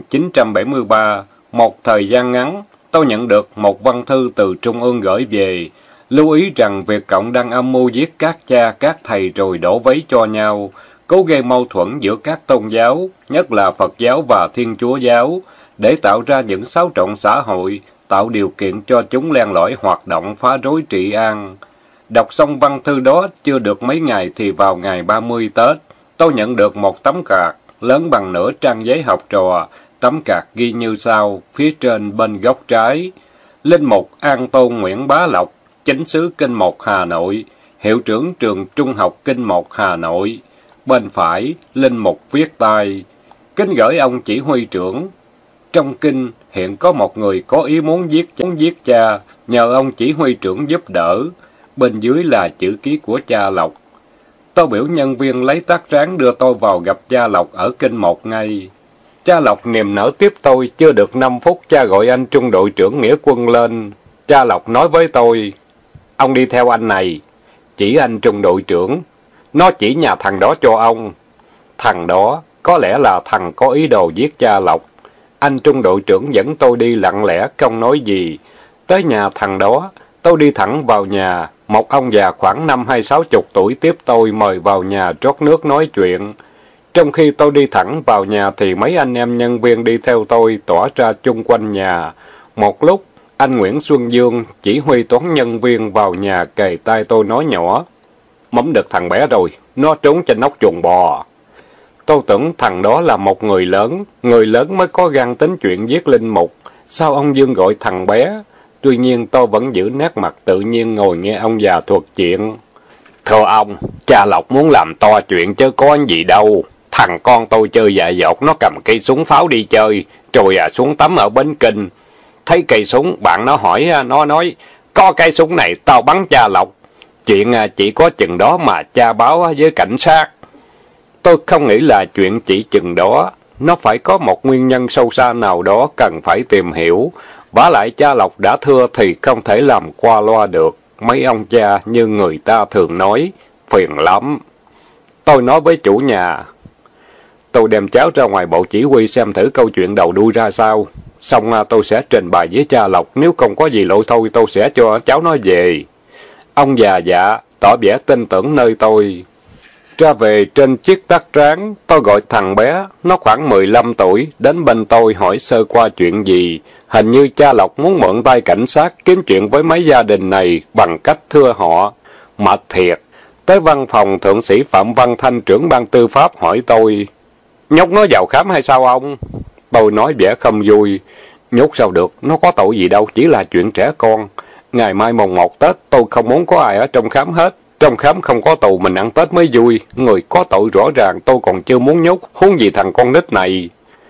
1973, một thời gian ngắn, tôi nhận được một văn thư từ Trung ương gửi về, lưu ý rằng Việt Cộng đang âm mưu giết các cha, các thầy rồi đổ vấy cho nhau, cố gây mâu thuẫn giữa các tôn giáo, nhất là Phật giáo và Thiên Chúa giáo, để tạo ra những xáo trộn xã hội, tạo điều kiện cho chúng len lỏi hoạt động phá rối trị an. Đọc xong văn thư đó chưa được mấy ngày thì vào ngày 30 Tết, tôi nhận được một tấm card lớn bằng nửa trang giấy học trò. Tấm card ghi như sau, phía trên bên góc trái: Linh mục An Tôn Nguyễn Bá Lộc, chánh xứ Kinh Một Hà Nội, hiệu trưởng trường Trung học Kinh Một Hà Nội. Bên phải, Linh mục viết tay: Kính gửi ông chỉ huy trưởng. Trong kinh hiện có một người có ý muốn giết cha, nhờ ông chỉ huy trưởng giúp đỡ. Bên dưới là chữ ký của cha Lộc. Tôi biểu nhân viên lấy tát tráng đưa tôi vào gặp cha Lộc ở Kinh Một ngay. Cha Lộc niềm nở tiếp tôi, chưa được 5 phút cha gọi anh trung đội trưởng Nghĩa Quân lên. Cha Lộc nói với tôi: Ông đi theo anh này. Chỉ anh trung đội trưởng. Nó chỉ nhà thằng đó cho ông. Thằng đó có lẽ là thằng có ý đồ giết cha Lộc. Anh trung đội trưởng dẫn tôi đi lặng lẽ, không nói gì. Tới nhà thằng đó, tôi đi thẳng vào nhà. Một ông già khoảng 50-60 tuổi tiếp tôi, mời vào nhà rót nước nói chuyện. Trong khi tôi đi thẳng vào nhà thì mấy anh em nhân viên đi theo tôi tỏa ra chung quanh nhà. Một lúc, anh Nguyễn Xuân Dương, chỉ huy toán nhân viên vào nhà kề tai tôi nói nhỏ: Mắm được thằng bé rồi, nó trốn trên nóc chuồng bò. Tôi tưởng thằng đó là một người lớn mới có gan tính chuyện giết linh mục. Sao ông Dương gọi thằng bé? Tuy nhiên tôi vẫn giữ nét mặt tự nhiên ngồi nghe ông già thuật chuyện. Thưa ông, cha Lộc muốn làm to chuyện chứ có gì đâu. Thằng con tôi chơi dại dột, nó cầm cây súng pháo đi chơi, rồi xuống tắm ở bến Kinh. Thấy cây súng, bạn nó hỏi, nó nói: Có cây súng này tao bắn cha Lộc. Chuyện chỉ có chừng đó mà cha báo với cảnh sát. Tôi không nghĩ là chuyện chỉ chừng đó. Nó phải có một nguyên nhân sâu xa nào đó cần phải tìm hiểu. Vả lại cha Lộc đã thưa thì không thể làm qua loa được. Mấy ông cha như người ta thường nói, phiền lắm. Tôi nói với chủ nhà: Tôi đem cháu ra ngoài bộ chỉ huy xem thử câu chuyện đầu đuôi ra sao. Xong tôi sẽ trình bày với cha Lộc, nếu không có gì lỗi thôi tôi sẽ cho cháu nó về. Ông già dạ, tỏ vẻ tin tưởng nơi tôi. Ra về trên chiếc tát tráng, tôi gọi thằng bé, nó khoảng 15 tuổi, đến bên tôi hỏi sơ qua chuyện gì. Hình như cha Lộc muốn mượn tay cảnh sát kiếm chuyện với mấy gia đình này bằng cách thưa họ. Mệt thiệt. Tới văn phòng thượng sĩ Phạm Văn Thanh, trưởng ban tư pháp, hỏi tôi: Nhốt nó vào khám hay sao ông? Tôi nói vẻ không vui: Nhốt sao được, nó có tội gì đâu, chỉ là chuyện trẻ con. Ngày mai mùng 1 Tết tôi không muốn có ai ở trong khám hết. Trong khám không có tù, mình ăn Tết mới vui. Người có tội rõ ràng tôi còn chưa muốn nhốt, huống gì thằng con nít này.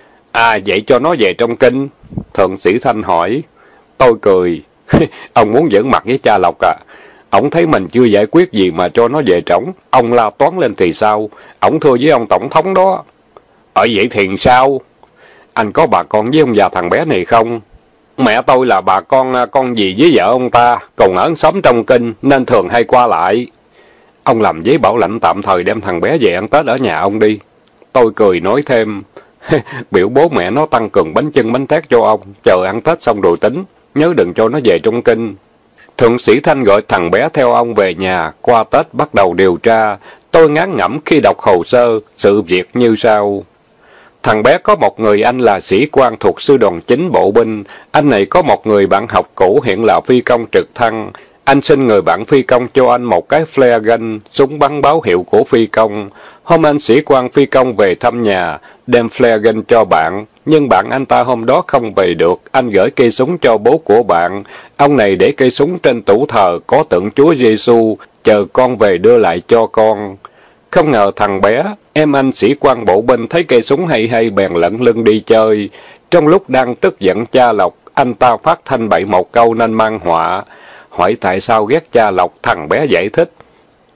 Vậy cho nó về trong kinh? Thượng sĩ Thanh hỏi. Tôi cười. Ông muốn giỡn mặt với cha Lộc à? Ông thấy mình chưa giải quyết gì mà cho nó về trỏng. Ông la toán lên thì sao? Ông thưa với ông tổng thống đó. Ở vậy thì sao? Anh có bà con với ông già thằng bé này không? Mẹ tôi là bà con gì với vợ ông ta, còn ở xóm trong kinh nên thường hay qua lại. Ông làm giấy bảo lãnh tạm thời đem thằng bé về ăn Tết ở nhà ông đi. Tôi cười nói thêm. Biểu bố mẹ nó tăng cường bánh chưng bánh tét cho ông, chờ ăn Tết xong rồi tính, nhớ đừng cho nó về trong kinh. Thượng sĩ Thanh gọi thằng bé theo ông về nhà, qua Tết bắt đầu điều tra. Tôi ngán ngẩm khi đọc hồ sơ, sự việc như sau. Thằng bé có một người anh là sĩ quan thuộc sư đoàn 9 bộ binh. Anh này có một người bạn học cũ hiện là phi công trực thăng. Anh xin người bạn phi công cho anh một cái flare gun, súng bắn báo hiệu của phi công. Hôm anh sĩ quan phi công về thăm nhà, đem flare gun cho bạn. Nhưng bạn anh ta hôm đó không về được, anh gửi cây súng cho bố của bạn. Ông này để cây súng trên tủ thờ có tượng Chúa Giêsu, chờ con về đưa lại cho con. Không ngờ thằng bé, em anh sĩ quan bộ binh thấy cây súng hay bèn lẩn lưng đi chơi. Trong lúc đang tức giận cha Lộc, anh ta phát thanh bậy một câu nên mang họa. Hỏi tại sao ghét cha Lộc, thằng bé giải thích.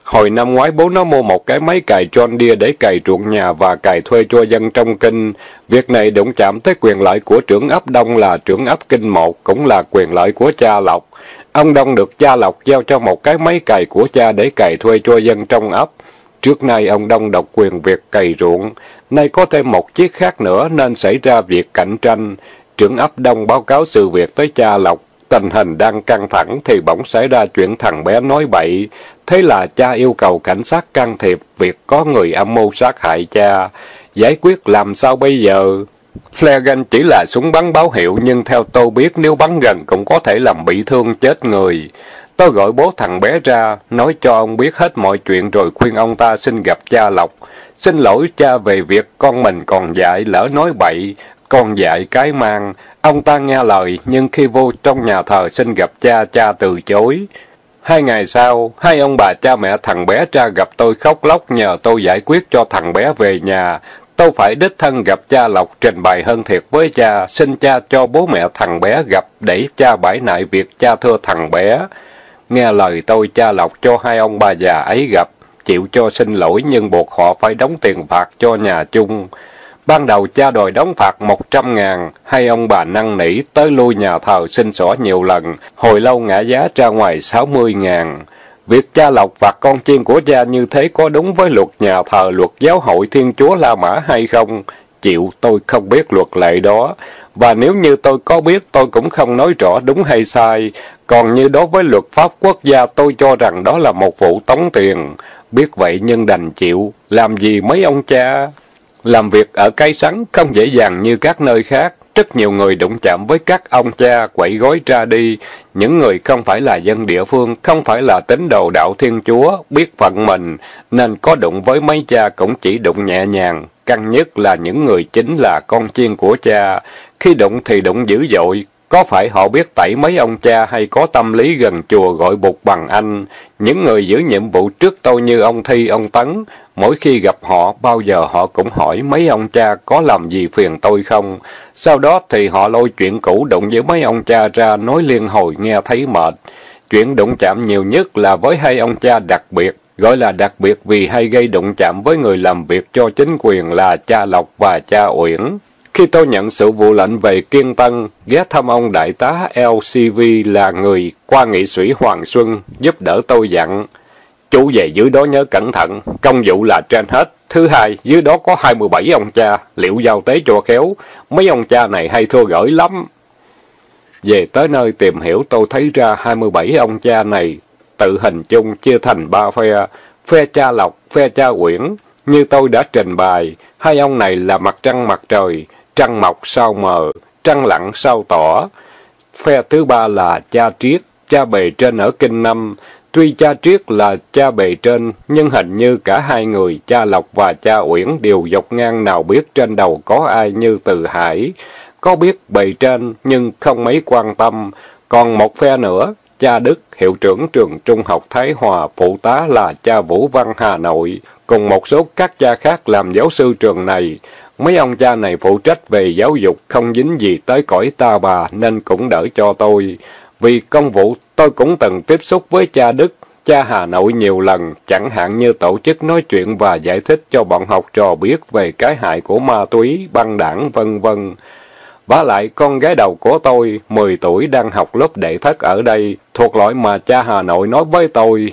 Hồi năm ngoái bố nó mua một cái máy cày John Deere để cày ruộng nhà và cày thuê cho dân trong kinh. Việc này đụng chạm tới quyền lợi của trưởng ấp Đông là trưởng ấp Kinh 1, cũng là quyền lợi của cha Lộc. Ông Đông được cha Lộc giao cho một cái máy cày của cha để cày thuê cho dân trong ấp. Trước nay ông Đông độc quyền việc cày ruộng, nay có thêm một chiếc khác nữa nên xảy ra việc cạnh tranh. Trưởng ấp Đông báo cáo sự việc tới cha Lộc. Tình hình đang căng thẳng thì bỗng xảy ra chuyện thằng bé nói bậy. Thế là cha yêu cầu cảnh sát can thiệp việc có người âm mưu sát hại cha. Giải quyết làm sao bây giờ? Flare chỉ là súng bắn báo hiệu, nhưng theo tôi biết nếu bắn gần cũng có thể làm bị thương chết người. Tôi gọi bố thằng bé ra, nói cho ông biết hết mọi chuyện rồi khuyên ông ta xin gặp cha Lộc. Xin lỗi cha về việc con mình còn dại lỡ nói bậy, con dại cái mang. Ông ta nghe lời, nhưng khi vô trong nhà thờ xin gặp cha, cha từ chối. 2 ngày sau, hai ông bà cha mẹ thằng bé ra gặp tôi khóc lóc nhờ tôi giải quyết cho thằng bé về nhà. Tôi phải đích thân gặp cha Lộc trình bày hơn thiệt với cha, xin cha cho bố mẹ thằng bé gặp để cha bãi nại việc cha thưa thằng bé. Nghe lời tôi, cha Lộc cho hai ông bà già ấy gặp, chịu cho xin lỗi nhưng buộc họ phải đóng tiền phạt cho nhà chung. Ban đầu cha đòi đóng phạt 100.000, hai ông bà năn nỉ tới lui nhà thờ xin xỏ nhiều lần, hồi lâu ngã giá ra ngoài 60.000. Việc cha Lộc phạt con chiên của cha như thế có đúng với luật nhà thờ, luật giáo hội Thiên Chúa La Mã hay không? Chịu, tôi không biết luật lệ đó, và nếu như tôi có biết tôi cũng không nói rõ đúng hay sai. Còn như đối với luật pháp quốc gia, tôi cho rằng đó là một vụ tống tiền. Biết vậy nhưng đành chịu, làm gì mấy ông cha? Làm việc ở Cái Sắn không dễ dàng như các nơi khác. Rất nhiều người đụng chạm với các ông cha quậy gói ra đi. Những người không phải là dân địa phương, không phải là tín đồ đạo Thiên Chúa, biết phận mình, nên có đụng với mấy cha cũng chỉ đụng nhẹ nhàng. Căng nhất là những người chính là con chiên của cha. Khi đụng thì đụng dữ dội. Có phải họ biết tẩy mấy ông cha hay có tâm lý gần chùa gọi bụt bằng anh? Những người giữ nhiệm vụ trước tôi như ông Thi, ông Tấn, mỗi khi gặp họ, bao giờ họ cũng hỏi mấy ông cha có làm gì phiền tôi không? Sau đó thì họ lôi chuyện cũ đụng với mấy ông cha ra nói liên hồi nghe thấy mệt. Chuyện đụng chạm nhiều nhất là với hai ông cha đặc biệt, gọi là đặc biệt vì hay gây đụng chạm với người làm việc cho chính quyền là cha Lộc và cha Uyển. Khi tôi nhận sự vụ lệnh về Kiên Tân, ghé thăm ông đại tá LCV là người qua nghị sĩ Hoàng Xuân, giúp đỡ tôi dặn. Chú về dưới đó nhớ cẩn thận, công vụ là trên hết. Thứ hai, dưới đó có 27 ông cha, liệu giao tế cho khéo, mấy ông cha này hay thua gửi lắm. Về tới nơi tìm hiểu tôi thấy ra 27 ông cha này, tự hình chung chia thành 3 phe, phe cha Lộc, phe cha Uyển. Như tôi đã trình bày, hai ông này là mặt trăng mặt trời, trăng mọc sao mờ, trăng lặn sao tỏ. Phe thứ ba là cha Triết, cha bề trên ở Kinh Năm. Tuy cha Triết là cha bề trên, nhưng hình như cả hai người, cha Lộc và cha Uyển đều dọc ngang, nào biết trên đầu có ai như Từ Hải. Có biết bề trên, nhưng không mấy quan tâm. Còn một phe nữa, cha Đức, hiệu trưởng trường trung học Thái Hòa, phụ tá là cha Vũ Văn Hà Nội, cùng một số các cha khác làm giáo sư trường này. Mấy ông cha này phụ trách về giáo dục, không dính gì tới cõi ta bà, nên cũng đỡ cho tôi. Vì công vụ, tôi cũng từng tiếp xúc với cha Đức, cha Hà Nội nhiều lần, chẳng hạn như tổ chức nói chuyện và giải thích cho bọn học trò biết về cái hại của ma túy, băng đảng, vân vân. Vả lại, con gái đầu của tôi, 10 tuổi, đang học lớp đệ thất ở đây, thuộc loại mà cha Hà Nội nói với tôi.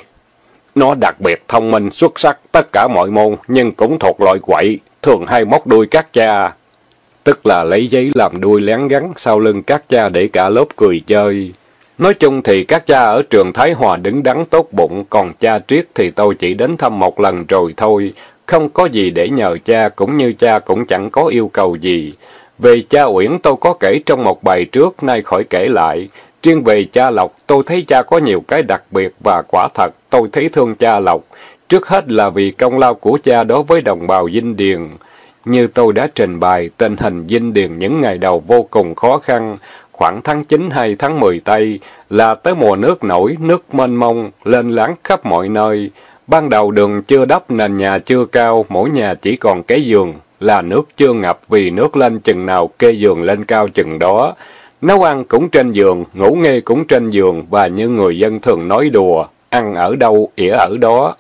Nó đặc biệt thông minh, xuất sắc, tất cả mọi môn, nhưng cũng thuộc loại quậy, thường hay móc đuôi các cha. Tức là lấy giấy làm đuôi lén gắn sau lưng các cha để cả lớp cười chơi. Nói chung thì các cha ở trường Thái Hòa đứng đắn tốt bụng, còn cha Triết thì tôi chỉ đến thăm một lần rồi thôi, không có gì để nhờ cha, cũng như cha cũng chẳng có yêu cầu gì. Về cha Uyển tôi có kể trong một bài trước, nay khỏi kể lại. Riêng về cha Lộc, tôi thấy cha có nhiều cái đặc biệt và quả thật tôi thấy thương cha Lộc. Trước hết là vì công lao của cha đối với đồng bào Dinh Điền. Như tôi đã trình bày, tình hình Dinh Điền những ngày đầu vô cùng khó khăn. Khoảng tháng 9 hay tháng 10 Tây là tới mùa nước nổi, nước mênh mông, lên láng khắp mọi nơi. Ban đầu đường chưa đắp, nền nhà chưa cao, mỗi nhà chỉ còn cái giường, là nước chưa ngập, vì nước lên chừng nào kê giường lên cao chừng đó. Nấu ăn cũng trên giường, ngủ nghê cũng trên giường, và như người dân thường nói đùa, ăn ở đâu, ỉa ở đó.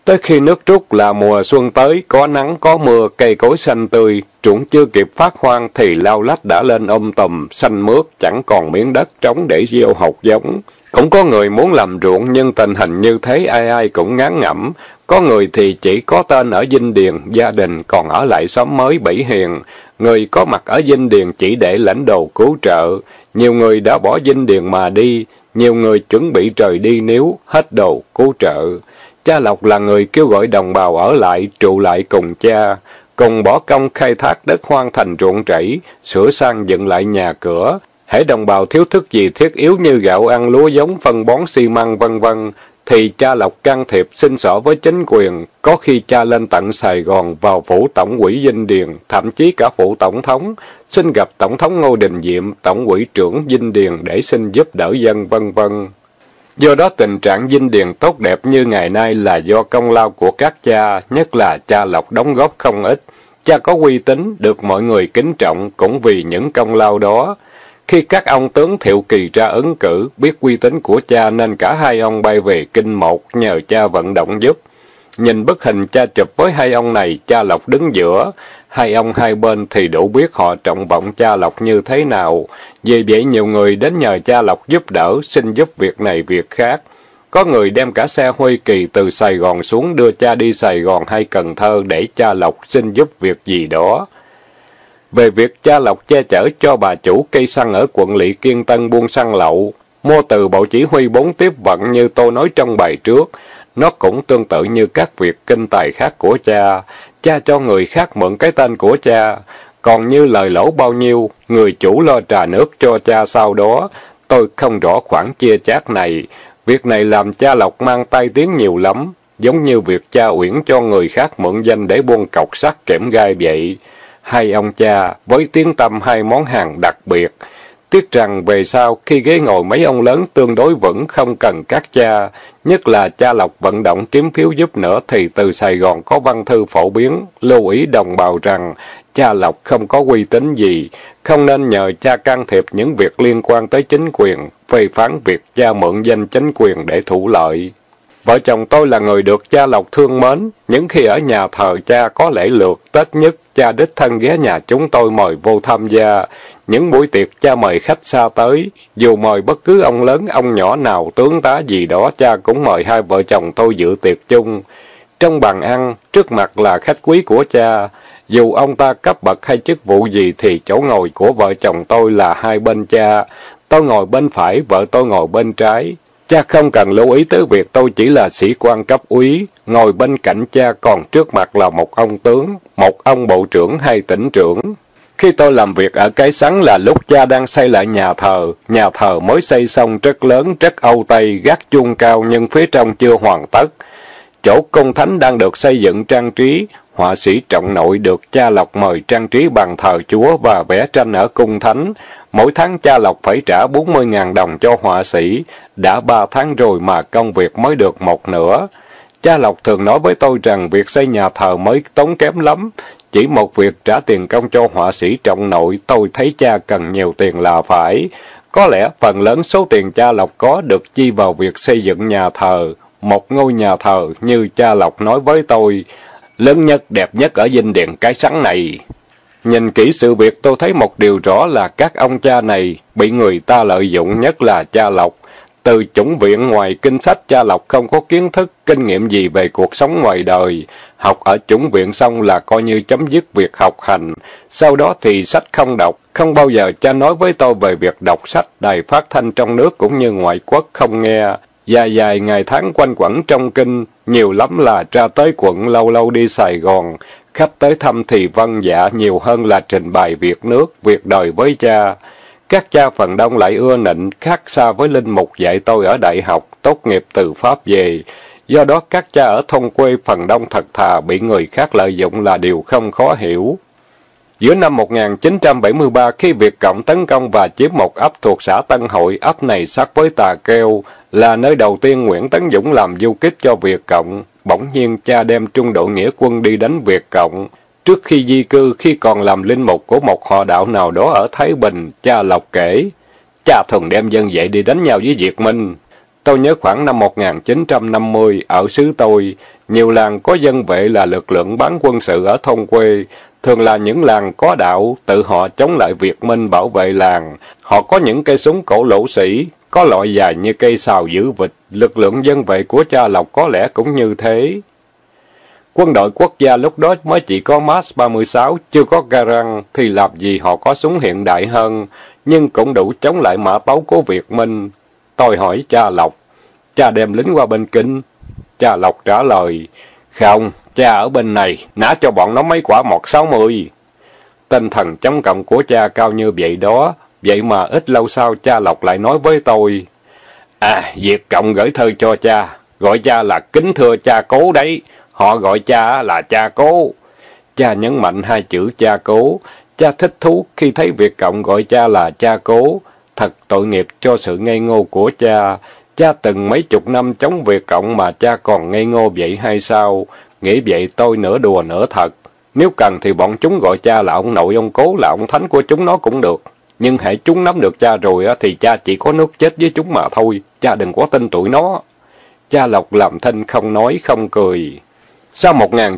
Tới khi nước trút là mùa xuân tới, có nắng có mưa, cây cối xanh tươi, ruộng chưa kịp phát hoang thì lau lách đã lên tùm, xanh mướt, chẳng còn miếng đất trống để gieo hạt giống. Cũng có người muốn làm ruộng nhưng tình hình như thế ai ai cũng ngán ngẩm. Có người thì chỉ có tên ở Vinh Điền, gia đình còn ở lại xóm mới Bỉ Hiền. Người có mặt ở Vinh Điền chỉ để lãnh đồ cứu trợ. Nhiều người đã bỏ Vinh Điền mà đi, nhiều người chuẩn bị rời đi nếu hết đồ cứu trợ. Cha Lộc là người kêu gọi đồng bào ở lại, trụ lại cùng cha, cùng bỏ công khai thác đất hoang thành ruộng rẫy, sửa sang dựng lại nhà cửa. Hễ đồng bào thiếu thức gì thiết yếu như gạo ăn, lúa giống, phân bón, xi măng vân vân, thì cha Lộc can thiệp xin xỏ với chính quyền. Có khi cha lên tận Sài Gòn, vào phủ tổng ủy Vinh Điền, thậm chí cả phủ tổng thống, xin gặp tổng thống Ngô Đình Diệm, tổng ủy trưởng Vinh Điền để xin giúp đỡ dân vân vân. Do đó tình trạng Vinh Điền tốt đẹp như ngày nay là do công lao của các cha, nhất là cha Lộc đóng góp không ít. Cha có uy tín, được mọi người kính trọng cũng vì những công lao đó. Khi các ông tướng Thiệu Kỳ ra ứng cử, biết uy tín của cha nên cả hai ông bay về Kinh Một nhờ cha vận động giúp. Nhìn bức hình cha chụp với hai ông này, cha Lộc đứng giữa, hai ông hai bên thì đủ biết họ trọng vọng cha Lộc như thế nào. Vì vậy nhiều người đến nhờ cha Lộc giúp đỡ, xin giúp việc này việc khác. Có người đem cả xe Huy Kỳ từ Sài Gòn xuống đưa cha đi Sài Gòn hay Cần Thơ để cha Lộc xin giúp việc gì đó. Về việc cha Lộc che chở cho bà chủ cây xăng ở quận Lỵ Kiên Tân buôn xăng lậu, mua từ Bộ Chỉ huy 4 tiếp vận như tôi nói trong bài trước, nó cũng tương tự như các việc kinh tài khác của cha. Cha cho người khác mượn cái tên của cha, còn như lời lỗ bao nhiêu, người chủ lo trà nước cho cha sau đó. Tôi không rõ khoản chia chác này. Việc này làm cha Lộc mang tai tiếng nhiều lắm, giống như việc cha Uyển cho người khác mượn danh để buôn cọc sắt kẽm gai vậy. Hai ông cha với tiếng tăm hai món hàng đặc biệt. Tiếc rằng về sau khi ghế ngồi mấy ông lớn tương đối vững không cần các cha, nhất là cha Lộc vận động kiếm phiếu giúp nữa thì từ Sài Gòn có văn thư phổ biến, lưu ý đồng bào rằng cha Lộc không có uy tín gì, không nên nhờ cha can thiệp những việc liên quan tới chính quyền, phê phán việc cha mượn danh chính quyền để thủ lợi. Vợ chồng tôi là người được cha Lộc thương mến, những khi ở nhà thờ cha có lễ lượt, Tết nhất, cha đích thân ghé nhà chúng tôi mời vô tham gia. Những buổi tiệc cha mời khách xa tới, dù mời bất cứ ông lớn, ông nhỏ nào, tướng tá gì đó, cha cũng mời hai vợ chồng tôi dự tiệc chung. Trong bàn ăn, trước mặt là khách quý của cha, dù ông ta cấp bậc hay chức vụ gì thì chỗ ngồi của vợ chồng tôi là hai bên cha. Tôi ngồi bên phải, vợ tôi ngồi bên trái. Cha không cần lưu ý tới việc tôi chỉ là sĩ quan cấp úy, ngồi bên cạnh cha còn trước mặt là một ông tướng, một ông bộ trưởng hay tỉnh trưởng. Khi tôi làm việc ở Cái Sắn là lúc cha đang xây lại nhà thờ mới xây xong rất lớn, rất Âu Tây, gác chuông cao nhưng phía trong chưa hoàn tất. Chỗ cung thánh đang được xây dựng trang trí, họa sĩ Trọng Nội được cha Lộc mời trang trí bàn thờ Chúa và vẽ tranh ở cung thánh. Mỗi tháng cha Lộc phải trả 40.000 đồng cho họa sĩ, đã 3 tháng rồi mà công việc mới được một nửa. Cha Lộc thường nói với tôi rằng việc xây nhà thờ mới tốn kém lắm, chỉ một việc trả tiền công cho họa sĩ Trọng Nội, tôi thấy cha cần nhiều tiền là phải. Có lẽ phần lớn số tiền cha Lộc có được chi vào việc xây dựng nhà thờ, một ngôi nhà thờ như cha Lộc nói với tôi, lớn nhất, đẹp nhất ở Vinh Điền Cái Sắn này. Nhìn kỹ sự việc tôi thấy một điều rõ là các ông cha này bị người ta lợi dụng, nhất là cha Lộc. Từ chủng viện ngoài kinh sách, cha Lộc không có kiến thức, kinh nghiệm gì về cuộc sống ngoài đời. Học ở chủng viện xong là coi như chấm dứt việc học hành. Sau đó thì sách không đọc, không bao giờ cha nói với tôi về việc đọc sách, đài phát thanh trong nước cũng như ngoại quốc không nghe. Dài ngày tháng quanh quẩn trong kinh, nhiều lắm là ra tới quận, lâu lâu đi Sài Gòn. Khách tới thăm thì vâng dạ nhiều hơn là trình bày việc nước, việc đời với cha. Các cha phần đông lại ưa nịnh, khác xa với linh mục dạy tôi ở đại học, tốt nghiệp từ Pháp về. Do đó các cha ở thôn quê phần đông thật thà, bị người khác lợi dụng là điều không khó hiểu. Giữa năm 1973, khi Việt Cộng tấn công và chiếm một ấp thuộc xã Tân Hội, ấp này sát với Tà Keo, là nơi đầu tiên Nguyễn Tấn Dũng làm du kích cho Việt Cộng. Bỗng nhiên cha đem trung đội nghĩa quân đi đánh Việt Cộng. Trước khi di cư, khi còn làm linh mục của một họ đạo nào đó ở Thái Bình, cha Lộc kể, cha thường đem dân dạy đi đánh nhau với Việt Minh. Tôi nhớ khoảng năm 1950, ở xứ tôi, nhiều làng có dân vệ là lực lượng bán quân sự ở thôn quê, thường là những làng có đạo, tự họ chống lại Việt Minh bảo vệ làng. Họ có những cây súng cổ lỗ sĩ, có loại dài như cây sào giữ vịt, lực lượng dân vệ của cha Lộc có lẽ cũng như thế. Quân đội quốc gia lúc đó mới chỉ có MAS-36, chưa có Garand, thì làm gì họ có súng hiện đại hơn, nhưng cũng đủ chống lại mã tấu của Việt Minh. Tôi hỏi cha Lộc, cha đem lính qua bên Kinh. Cha Lộc trả lời, không, cha ở bên này, nã cho bọn nó mấy quả 160. Tinh thần chống cộng của cha cao như vậy đó, vậy mà ít lâu sau cha Lộc lại nói với tôi, Việt Cộng gửi thơ cho cha, gọi cha là kính thưa cha Cố đấy, họ gọi cha là cha Cố. Cha nhấn mạnh hai chữ cha Cố, cha thích thú khi thấy Việt Cộng gọi cha là cha Cố, thật tội nghiệp cho sự ngây ngô của cha. Cha từng mấy chục năm chống Việt Cộng mà cha còn ngây ngô vậy hay sao? Nghĩ vậy tôi nửa đùa nửa thật. Nếu cần thì bọn chúng gọi cha là ông nội ông Cố, là ông thánh của chúng nó cũng được. Nhưng hễ chúng nắm được cha rồi thì cha chỉ có nước chết với chúng mà thôi. Cha đừng có tin tụi nó. Cha Lộc làm thinh không nói không cười. Sau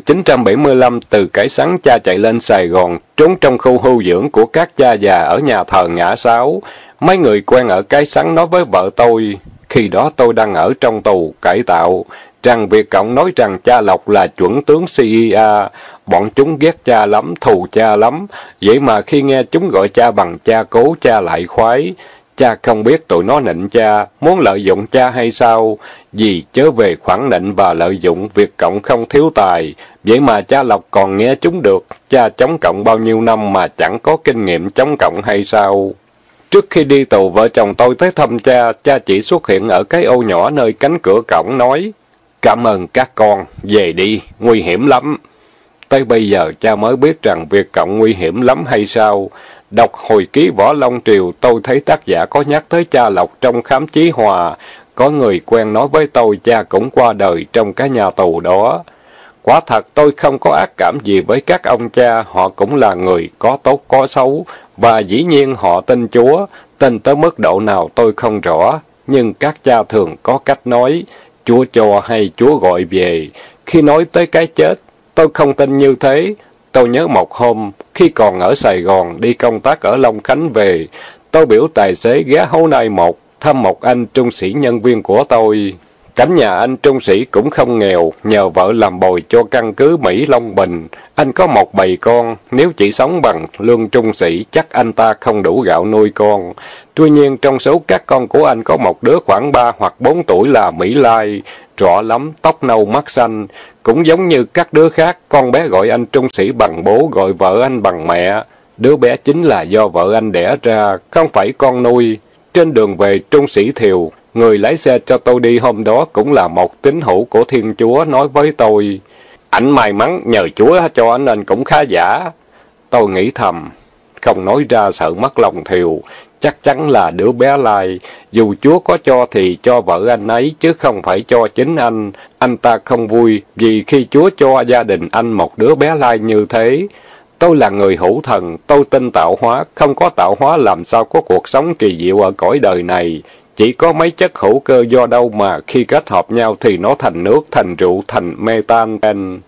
1975, từ Cái Sắn cha chạy lên Sài Gòn, trốn trong khu hưu dưỡng của các cha già ở nhà thờ Ngã Sáu. Mấy người quen ở Cái Sắn nói với vợ tôi, khi đó tôi đang ở trong tù cải tạo, rằng Việt Cộng nói rằng cha Lộc là chuẩn tướng CIA, bọn chúng ghét cha lắm, thù cha lắm, vậy mà khi nghe chúng gọi cha bằng cha Cố, cha lại khoái. Cha không biết tụi nó nịnh cha, muốn lợi dụng cha hay sao? Vì chớ về khoản nịnh và lợi dụng, Việt Cộng không thiếu tài, vậy mà cha Lộc còn nghe chúng được. Cha chống cộng bao nhiêu năm mà chẳng có kinh nghiệm chống cộng hay sao? Trước khi đi tù, vợ chồng tôi tới thăm cha, cha chỉ xuất hiện ở cái ô nhỏ nơi cánh cửa cổng nói, cảm ơn các con, về đi, nguy hiểm lắm. Tới bây giờ cha mới biết rằng Việt Cộng nguy hiểm lắm hay sao? Đọc hồi ký Võ Long Triều, tôi thấy tác giả có nhắc tới cha Lộc trong Khám Chí Hòa. Có người quen nói với tôi cha cũng qua đời trong cái nhà tù đó. Quả thật tôi không có ác cảm gì với các ông cha, họ cũng là người có tốt có xấu, và dĩ nhiên họ tin Chúa, tin tới mức độ nào tôi không rõ, nhưng các cha thường có cách nói, Chúa cho hay Chúa gọi về. Khi nói tới cái chết, tôi không tin như thế. Tôi nhớ một hôm, khi còn ở Sài Gòn, đi công tác ở Long Khánh về, tôi biểu tài xế ghé Hố Nai 1, thăm một anh trung sĩ nhân viên của tôi. Cảnh nhà anh trung sĩ cũng không nghèo, nhờ vợ làm bồi cho căn cứ Mỹ Long Bình. Anh có một bầy con, nếu chỉ sống bằng lương trung sĩ, chắc anh ta không đủ gạo nuôi con. Tuy nhiên, trong số các con của anh có một đứa khoảng 3 hoặc 4 tuổi là Mỹ Lai, rõ lắm, tóc nâu mắt xanh. Cũng giống như các đứa khác, con bé gọi anh trung sĩ bằng bố, gọi vợ anh bằng mẹ. Đứa bé chính là do vợ anh đẻ ra, không phải con nuôi. Trên đường về trung sĩ Thiều, người lái xe cho tôi đi hôm đó cũng là một tín hữu của Thiên Chúa, nói với tôi, ảnh may mắn nhờ Chúa cho anh nên cũng khá giả. Tôi nghĩ thầm, không nói ra sợ mất lòng Thiều, chắc chắn là đứa bé Lai, dù Chúa có cho thì cho vợ anh ấy chứ không phải cho chính anh. Anh ta không vui vì khi Chúa cho gia đình anh một đứa bé Lai như thế. Tôi là người hữu thần, tôi tin tạo hóa, không có tạo hóa làm sao có cuộc sống kỳ diệu ở cõi đời này. Chỉ có mấy chất hữu cơ do đâu mà khi kết hợp nhau thì nó thành nước, thành rượu, thành metan.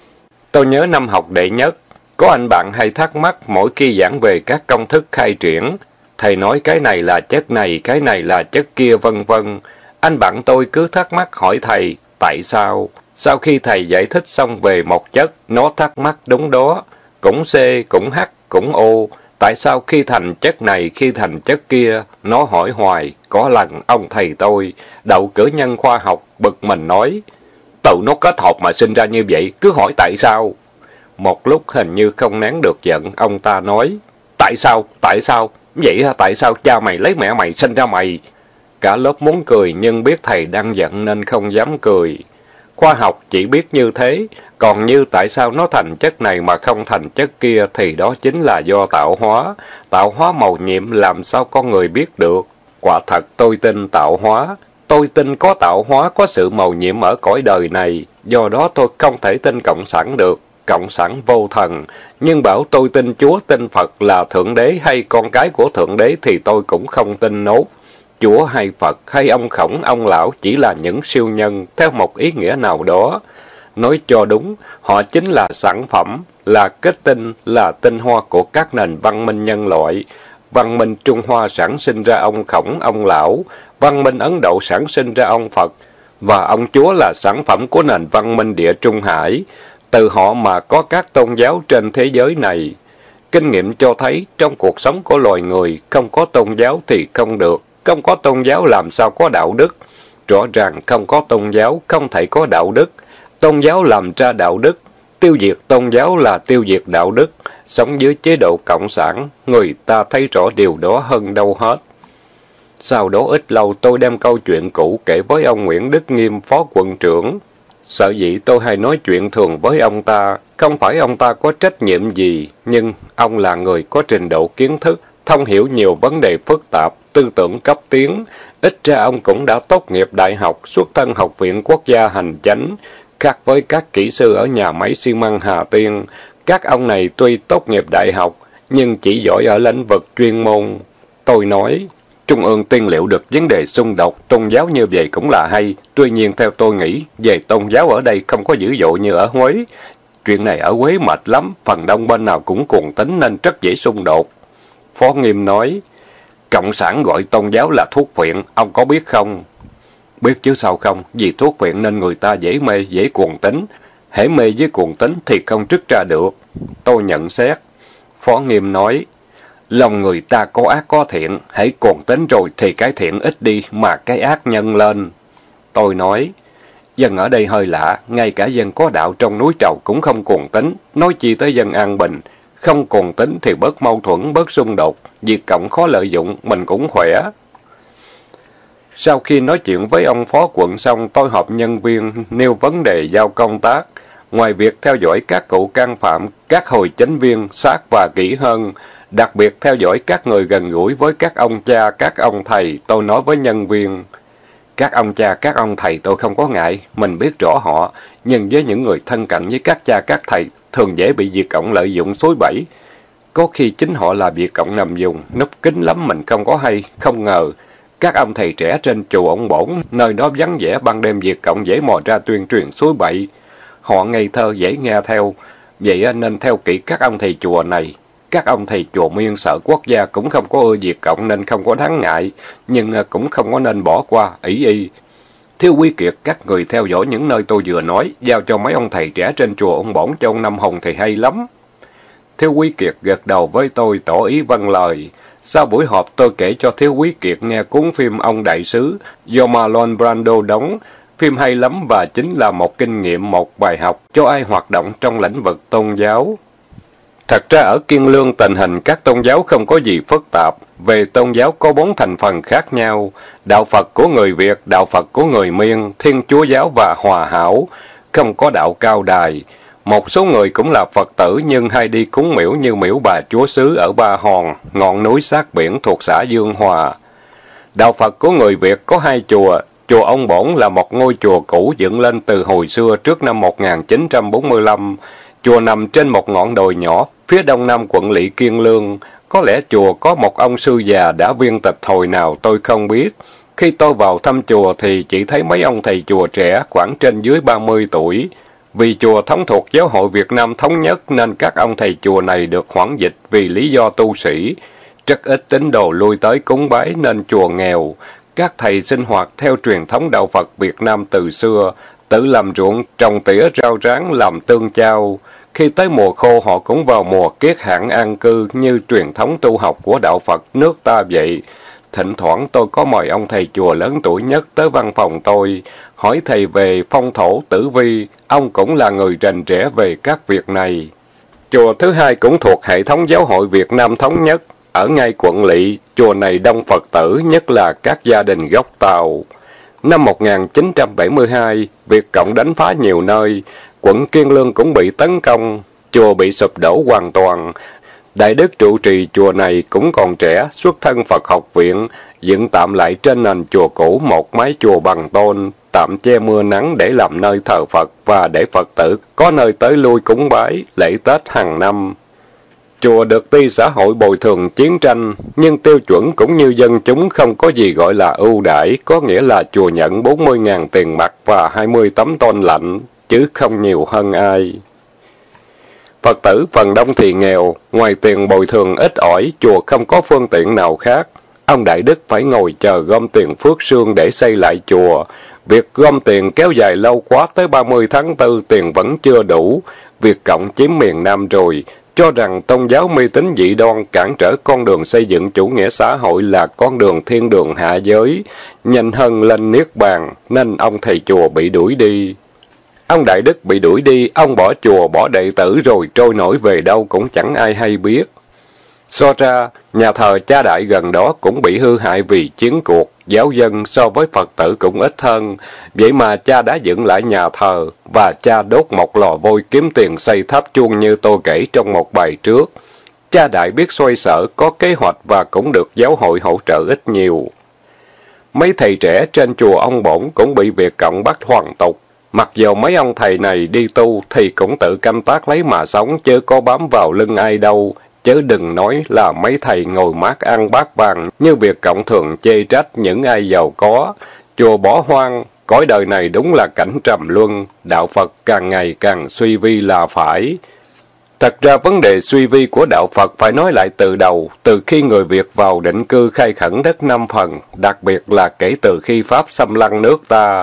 Tôi nhớ năm học đệ nhất, có anh bạn hay thắc mắc mỗi khi giảng về các công thức khai triển. Thầy nói cái này là chất này, cái này là chất kia, vân vân. Anh bạn tôi cứ thắc mắc hỏi thầy, tại sao? Sau khi thầy giải thích xong về một chất, nó thắc mắc đúng đó. Cũng C, cũng H, cũng O. Tại sao khi thành chất này, khi thành chất kia? Nó hỏi hoài. Có lần ông thầy tôi, đậu cử nhân khoa học, bực mình nói, tự nó kết hợp mà sinh ra như vậy, cứ hỏi tại sao? Một lúc hình như không nén được giận, ông ta nói, tại sao? Tại sao? Vậy tại sao cha mày lấy mẹ mày sinh ra mày? Cả lớp muốn cười nhưng biết thầy đang giận nên không dám cười. Khoa học chỉ biết như thế, còn như tại sao nó thành chất này mà không thành chất kia thì đó chính là do tạo hóa. Tạo hóa mầu nhiệm làm sao con người biết được? Quả thật tôi tin tạo hóa. Tôi tin có tạo hóa, có sự mầu nhiệm ở cõi đời này. Do đó tôi không thể tin Cộng sản được. Cộng sản vô thần. Nhưng bảo tôi tin Chúa, tin Phật là Thượng Đế hay con cái của Thượng Đế thì tôi cũng không tin nốt. Chúa hay Phật hay ông Khổng, ông Lão chỉ là những siêu nhân theo một ý nghĩa nào đó. Nói cho đúng, họ chính là sản phẩm, là kết tinh, là tinh hoa của các nền văn minh nhân loại. Văn minh Trung Hoa sản sinh ra ông Khổng, ông Lão, văn minh Ấn Độ sản sinh ra ông Phật, và ông Chúa là sản phẩm của nền văn minh Địa Trung Hải. Từ họ mà có các tôn giáo trên thế giới này. Kinh nghiệm cho thấy trong cuộc sống của loài người, không có tôn giáo thì không được, không có tôn giáo làm sao có đạo đức. Rõ ràng không có tôn giáo không thể có đạo đức. Tôn giáo làm ra đạo đức, tiêu diệt tôn giáo là tiêu diệt đạo đức. Sống dưới chế độ cộng sản, người ta thấy rõ điều đó hơn đâu hết. Sau đó ít lâu tôi đem câu chuyện cũ kể với ông Nguyễn Đức Nghiêm, phó quận trưởng. Sở dĩ tôi hay nói chuyện thường với ông ta, không phải ông ta có trách nhiệm gì, nhưng ông là người có trình độ kiến thức, thông hiểu nhiều vấn đề phức tạp, tư tưởng cấp tiến. Ít ra ông cũng đã tốt nghiệp đại học, xuất thân Học viện Quốc gia Hành chánh, khác với các kỹ sư ở nhà máy xi măng Hà Tiên. Các ông này tuy tốt nghiệp đại học, nhưng chỉ giỏi ở lĩnh vực chuyên môn. Tôi nói, Trung ương tiên liệu được vấn đề xung đột, tôn giáo như vậy cũng là hay. Tuy nhiên theo tôi nghĩ, về tôn giáo ở đây không có dữ dội như ở Huế. Chuyện này ở Huế mệt lắm, phần đông bên nào cũng cuồng tín nên rất dễ xung đột. Phó Nghiêm nói, Cộng sản gọi tôn giáo là thuốc phiện, ông có biết không? Biết chứ sao không, vì thuốc phiện nên người ta dễ mê, dễ cuồng tín. Hễ mê với cuồng tín thì không trức ra được. Tôi nhận xét. Phó Nghiêm nói, lòng người ta có ác có thiện, hãy cuồng tín rồi thì cái thiện ít đi mà cái ác nhân lên. Tôi nói, dân ở đây hơi lạ, ngay cả dân có đạo trong núi Trầu cũng không cuồng tín, nói chi tới dân an bình. Không cuồng tín thì bớt mâu thuẫn, bớt xung đột, việc cộng khó lợi dụng, mình cũng khỏe. Sau khi nói chuyện với ông phó quận xong, tôi họp nhân viên nêu vấn đề giao công tác. Ngoài việc theo dõi các cụ can phạm, các hồi chánh viên sát và kỹ hơn, đặc biệt theo dõi các người gần gũi với các ông cha, các ông thầy, tôi nói với nhân viên. Các ông cha, các ông thầy tôi không có ngại, mình biết rõ họ, nhưng với những người thân cận với các cha, các thầy, thường dễ bị Việt Cộng lợi dụng xối bẫy. Có khi chính họ là Việt Cộng nằm dùng, núp kín lắm mình không có hay, không ngờ. Các ông thầy trẻ trên chùa ông Bổn, nơi đó vắng vẻ ban đêm Việt Cộng dễ mò ra tuyên truyền xối bậy. Họ ngây thơ dễ nghe theo, vậy nên theo kỹ các ông thầy chùa này. Các ông thầy chùa Miên sợ quốc gia cũng không có ưa Việt Cộng nên không có đáng ngại, nhưng cũng không có nên bỏ qua, ỷ y. Thiếu Quý Kiệt, các người theo dõi những nơi tôi vừa nói, giao cho mấy ông thầy trẻ trên chùa ông Bổn cho ông Năm Hồng thì hay lắm. Thiếu Quý Kiệt gật đầu với tôi, tỏ ý vâng lời. Sau buổi họp tôi kể cho Thiếu Quý Kiệt nghe cuốn phim Ông Đại Sứ do Marlon Brando đóng. Phim hay lắm và chính là một kinh nghiệm, một bài học cho ai hoạt động trong lĩnh vực tôn giáo. Thật ra ở Kiên Lương tình hình các tôn giáo không có gì phức tạp. Về tôn giáo có 4 thành phần khác nhau. Đạo Phật của người Việt, đạo Phật của người Miên, Thiên Chúa giáo và Hòa Hảo. Không có đạo cao đài. Một số người cũng là Phật tử nhưng hay đi cúng miễu như miễu Bà Chúa Xứ ở Ba Hòn, ngọn núi sát biển thuộc xã Dương Hòa. Đạo Phật của người Việt có 2 chùa. Chùa Ông Bổn là một ngôi chùa cũ dựng lên từ hồi xưa trước năm 1945. Chùa nằm trên một ngọn đồi nhỏ, phía đông nam quận lỵ Kiên Lương. Có lẽ chùa có một ông sư già đã viên tịch hồi nào tôi không biết. Khi tôi vào thăm chùa thì chỉ thấy mấy ông thầy chùa trẻ khoảng trên dưới 30 tuổi. Vì chùa thống thuộc Giáo hội Việt Nam Thống nhất nên các ông thầy chùa này được hoãn dịch vì lý do tu sĩ. Rất ít tín đồ lui tới cúng bái nên chùa nghèo. Các thầy sinh hoạt theo truyền thống đạo Phật Việt Nam từ xưa, tự làm ruộng, trồng tỉa rau ráng, làm tương chao. Khi tới mùa khô họ cũng vào mùa kiết hạn an cư như truyền thống tu học của đạo Phật nước ta vậy. Thỉnh thoảng tôi có mời ông thầy chùa lớn tuổi nhất tới văn phòng tôi, hỏi thầy về phong thổ tử vi, ông cũng là người rành rẽ về các việc này. Chùa thứ hai cũng thuộc hệ thống Giáo hội Việt Nam Thống nhất, ở ngay quận lỵ, chùa này đông Phật tử, nhất là các gia đình gốc Tàu. Năm 1972, Việt Cộng đánh phá nhiều nơi, quận Kiên Lương cũng bị tấn công, chùa bị sụp đổ hoàn toàn. Đại đức trụ trì chùa này cũng còn trẻ, xuất thân Phật học viện, dựng tạm lại trên nền chùa cũ một mái chùa bằng tôn, tạm che mưa nắng để làm nơi thờ Phật và để Phật tử có nơi tới lui cúng bái, lễ Tết hàng năm. Chùa được ty xã hội bồi thường chiến tranh, nhưng tiêu chuẩn cũng như dân chúng không có gì gọi là ưu đãi, có nghĩa là chùa nhận 40.000 tiền mặt và 20 tấm tôn lạnh, chứ không nhiều hơn ai. Phật tử phần đông thì nghèo, ngoài tiền bồi thường ít ỏi, chùa không có phương tiện nào khác. Ông Đại Đức phải ngồi chờ gom tiền phước sương để xây lại chùa. Việc gom tiền kéo dài lâu quá, tới 30 tháng 4 tiền vẫn chưa đủ. Việt Cộng chiếm miền Nam rồi, cho rằng tôn giáo mê tín dị đoan cản trở con đường xây dựng chủ nghĩa xã hội là con đường thiên đường hạ giới, nhanh hơn lên niết bàn, nên ông thầy chùa bị đuổi đi. Ông Đại Đức bị đuổi đi, ông bỏ chùa, bỏ đệ tử rồi trôi nổi về đâu cũng chẳng ai hay biết. So ra, nhà thờ Cha Đại gần đó cũng bị hư hại vì chiến cuộc, giáo dân so với Phật tử cũng ít hơn. Vậy mà cha đã dựng lại nhà thờ, và cha đốt một lò vôi kiếm tiền xây tháp chuông như tôi kể trong một bài trước. Cha Đại biết xoay sở, có kế hoạch và cũng được giáo hội hỗ trợ ít nhiều. Mấy thầy trẻ trên chùa ông Bổn cũng bị Việt Cộng bắt hoàn tục. Mặc dù mấy ông thầy này đi tu thì cũng tự canh tác lấy mà sống, chứ có bám vào lưng ai đâu. Chứ đừng nói là mấy thầy ngồi mát ăn bát vàng như Việt Cộng thường chê trách những ai giàu có. Chùa bỏ hoang, cõi đời này đúng là cảnh trầm luân, đạo Phật càng ngày càng suy vi là phải. Thật ra vấn đề suy vi của đạo Phật phải nói lại từ đầu, từ khi người Việt vào định cư khai khẩn đất Nam Phần, đặc biệt là kể từ khi Pháp xâm lăng nước ta.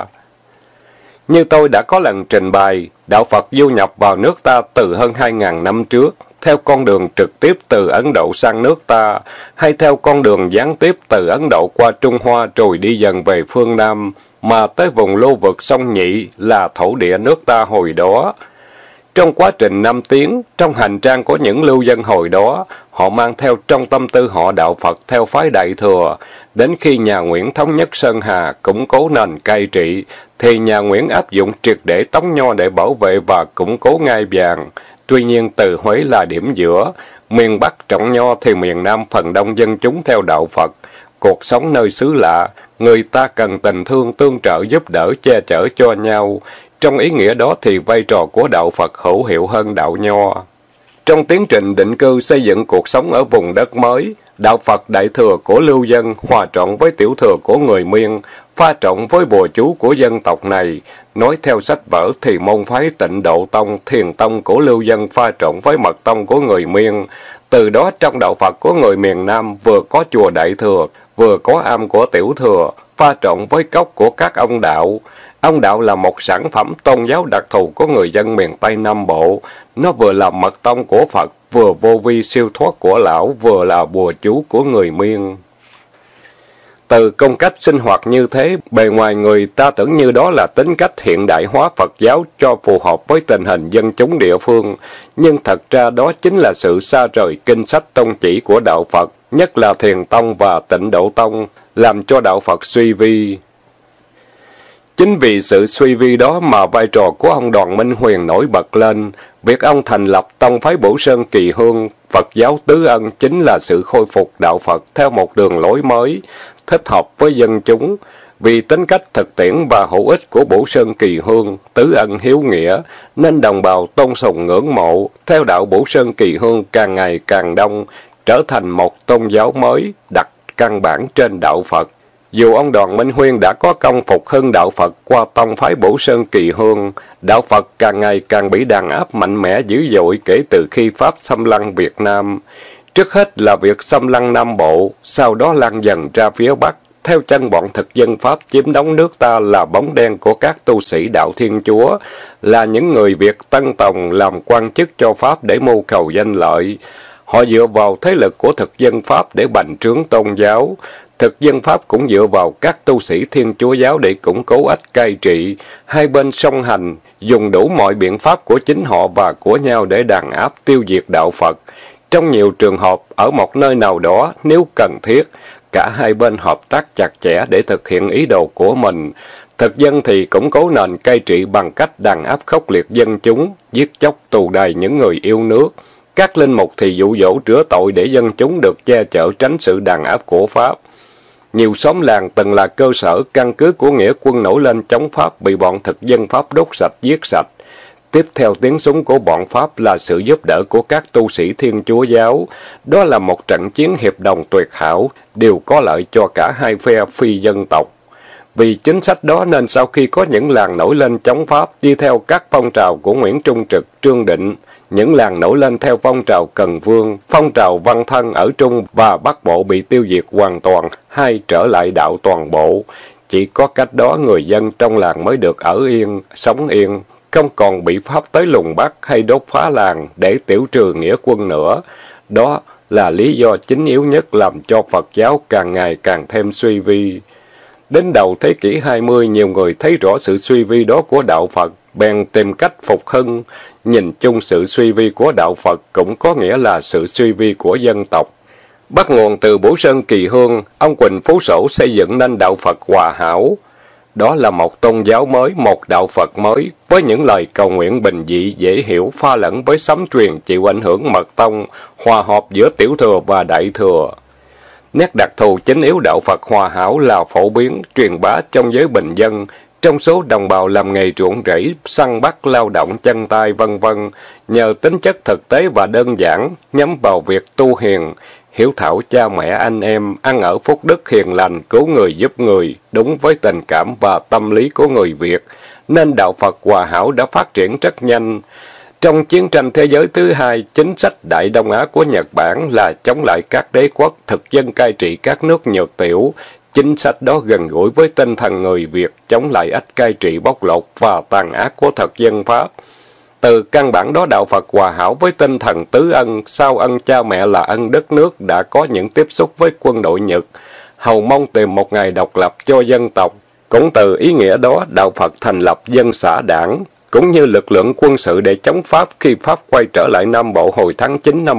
Như tôi đã có lần trình bày, đạo Phật du nhập vào nước ta từ hơn 2.000 năm trước, theo con đường trực tiếp từ Ấn Độ sang nước ta, hay theo con đường gián tiếp từ Ấn Độ qua Trung Hoa rồi đi dần về phương Nam, mà tới vùng lưu vực sông Nhị là thổ địa nước ta hồi đó. Trong quá trình năm tiến, trong hành trang của những lưu dân hồi đó, họ mang theo trong tâm tư họ đạo Phật theo phái Đại Thừa. Đến khi nhà Nguyễn thống nhất Sơn Hà, củng cố nền cai trị, thì nhà Nguyễn áp dụng triệt để Tống Nho để bảo vệ và củng cố ngai vàng. Tuy nhiên từ Huế là điểm giữa, miền Bắc trọng Nho thì miền Nam phần đông dân chúng theo đạo Phật. Cuộc sống nơi xứ lạ, người ta cần tình thương tương trợ giúp đỡ che chở cho nhau. Trong ý nghĩa đó thì vai trò của đạo Phật hữu hiệu hơn đạo Nho. Trong tiến trình định cư xây dựng cuộc sống ở vùng đất mới, đạo Phật Đại Thừa của lưu dân hòa trộn với tiểu thừa của người Miên, pha trộn với bùa chú của dân tộc này. Nói theo sách vở thì môn phái Tịnh Độ Tông, Thiền Tông của lưu dân pha trộn với Mật Tông của người Miên. Từ đó trong đạo Phật của người miền Nam vừa có chùa Đại Thừa, vừa có am của tiểu thừa, pha trộn với cốc của các ông đạo. Ông đạo là một sản phẩm tôn giáo đặc thù của người dân miền Tây Nam Bộ. Nó vừa là mật tông của Phật, vừa vô vi siêu thoát của lão, vừa là bùa chú của người Miên. Từ công cách sinh hoạt như thế, bề ngoài người ta tưởng như đó là tính cách hiện đại hóa Phật giáo cho phù hợp với tình hình dân chúng địa phương. Nhưng thật ra đó chính là sự xa rời kinh sách tông chỉ của đạo Phật, nhất là Thiền Tông và Tịnh Độ Tông, làm cho đạo Phật suy vi. Chính vì sự suy vi đó mà vai trò của ông Đoàn Minh Huyền nổi bật lên. Việc ông thành lập tông phái Bửu Sơn Kỳ Hương, Phật giáo Tứ Ân chính là sự khôi phục đạo Phật theo một đường lối mới, thích hợp với dân chúng. Vì tính cách thực tiễn và hữu ích của Bửu Sơn Kỳ Hương, Tứ Ân hiếu nghĩa, nên đồng bào tôn sùng ngưỡng mộ, theo đạo Bửu Sơn Kỳ Hương càng ngày càng đông, trở thành một tôn giáo mới, đặt căn bản trên đạo Phật. Dù ông Đoàn Minh Huyên đã có công phục hưng đạo Phật qua tông phái Bửu Sơn Kỳ Hương, đạo Phật càng ngày càng bị đàn áp mạnh mẽ dữ dội kể từ khi Pháp xâm lăng Việt Nam. Trước hết là việc xâm lăng Nam Bộ, sau đó lan dần ra phía Bắc, theo chân bọn thực dân Pháp chiếm đóng nước ta là bóng đen của các tu sĩ đạo Thiên Chúa, là những người Việt Tân Tòng làm quan chức cho Pháp để mưu cầu danh lợi. Họ dựa vào thế lực của thực dân Pháp để bành trướng tôn giáo. Thực dân Pháp cũng dựa vào các tu sĩ Thiên Chúa giáo để củng cố ách cai trị. Hai bên song hành, dùng đủ mọi biện pháp của chính họ và của nhau để đàn áp tiêu diệt đạo Phật. Trong nhiều trường hợp, ở một nơi nào đó, nếu cần thiết, cả hai bên hợp tác chặt chẽ để thực hiện ý đồ của mình. Thực dân thì củng cố nền cai trị bằng cách đàn áp khốc liệt dân chúng, giết chóc tù đày những người yêu nước. Các linh mục thì dụ dỗ rửa tội để dân chúng được che chở tránh sự đàn áp của Pháp. Nhiều xóm làng từng là cơ sở căn cứ của nghĩa quân nổi lên chống Pháp bị bọn thực dân Pháp đốt sạch, giết sạch. Tiếp theo tiếng súng của bọn Pháp là sự giúp đỡ của các tu sĩ Thiên Chúa giáo. Đó là một trận chiến hiệp đồng tuyệt hảo, đều có lợi cho cả hai phe phi dân tộc. Vì chính sách đó nên sau khi có những làng nổi lên chống Pháp đi theo các phong trào của Nguyễn Trung Trực, Trương Định, những làng nổi lên theo phong trào Cần Vương, phong trào Văn Thân ở Trung và Bắc Bộ bị tiêu diệt hoàn toàn, hay trở lại đạo toàn bộ. Chỉ có cách đó người dân trong làng mới được ở yên, sống yên, không còn bị Pháp tới lùng bắt hay đốt phá làng để tiểu trừ nghĩa quân nữa. Đó là lý do chính yếu nhất làm cho Phật giáo càng ngày càng thêm suy vi. Đến đầu thế kỷ 20, nhiều người thấy rõ sự suy vi đó của đạo Phật, bèn tìm cách phục hưng. Nhìn chung sự suy vi của đạo Phật cũng có nghĩa là sự suy vi của dân tộc. Bắt nguồn từ Bửu Sơn Kỳ Hương, ông Quỳnh Phú Sổ xây dựng nên đạo Phật Hòa Hảo. Đó là một tôn giáo mới, một đạo Phật mới, với những lời cầu nguyện bình dị, dễ hiểu, pha lẫn với sấm truyền chịu ảnh hưởng mật tông, hòa hợp giữa tiểu thừa và đại thừa. Nét đặc thù chính yếu đạo Phật Hòa Hảo là phổ biến, truyền bá trong giới bình dân, trong số đồng bào làm nghề ruộng rẫy, săn bắt, lao động chân tay vân vân, nhờ tính chất thực tế và đơn giản, nhắm vào việc tu hiền, hiếu thảo cha mẹ anh em, ăn ở phúc đức hiền lành, cứu người giúp người, đúng với tình cảm và tâm lý của người Việt, nên đạo Phật Hòa Hảo đã phát triển rất nhanh. Trong chiến tranh thế giới thứ hai, chính sách Đại Đông Á của Nhật Bản là chống lại các đế quốc thực dân cai trị các nước nhược tiểu. Chính sách đó gần gũi với tinh thần người Việt, chống lại ách cai trị bóc lột và tàn ác của thực dân Pháp. Từ căn bản đó, đạo Phật Hòa Hảo với tinh thần tứ ân, sau ân cha mẹ là ân đất nước, đã có những tiếp xúc với quân đội Nhật, hầu mong tìm một ngày độc lập cho dân tộc. Cũng từ ý nghĩa đó, đạo Phật thành lập dân xã đảng, cũng như lực lượng quân sự để chống Pháp khi Pháp quay trở lại Nam Bộ hồi tháng 9 năm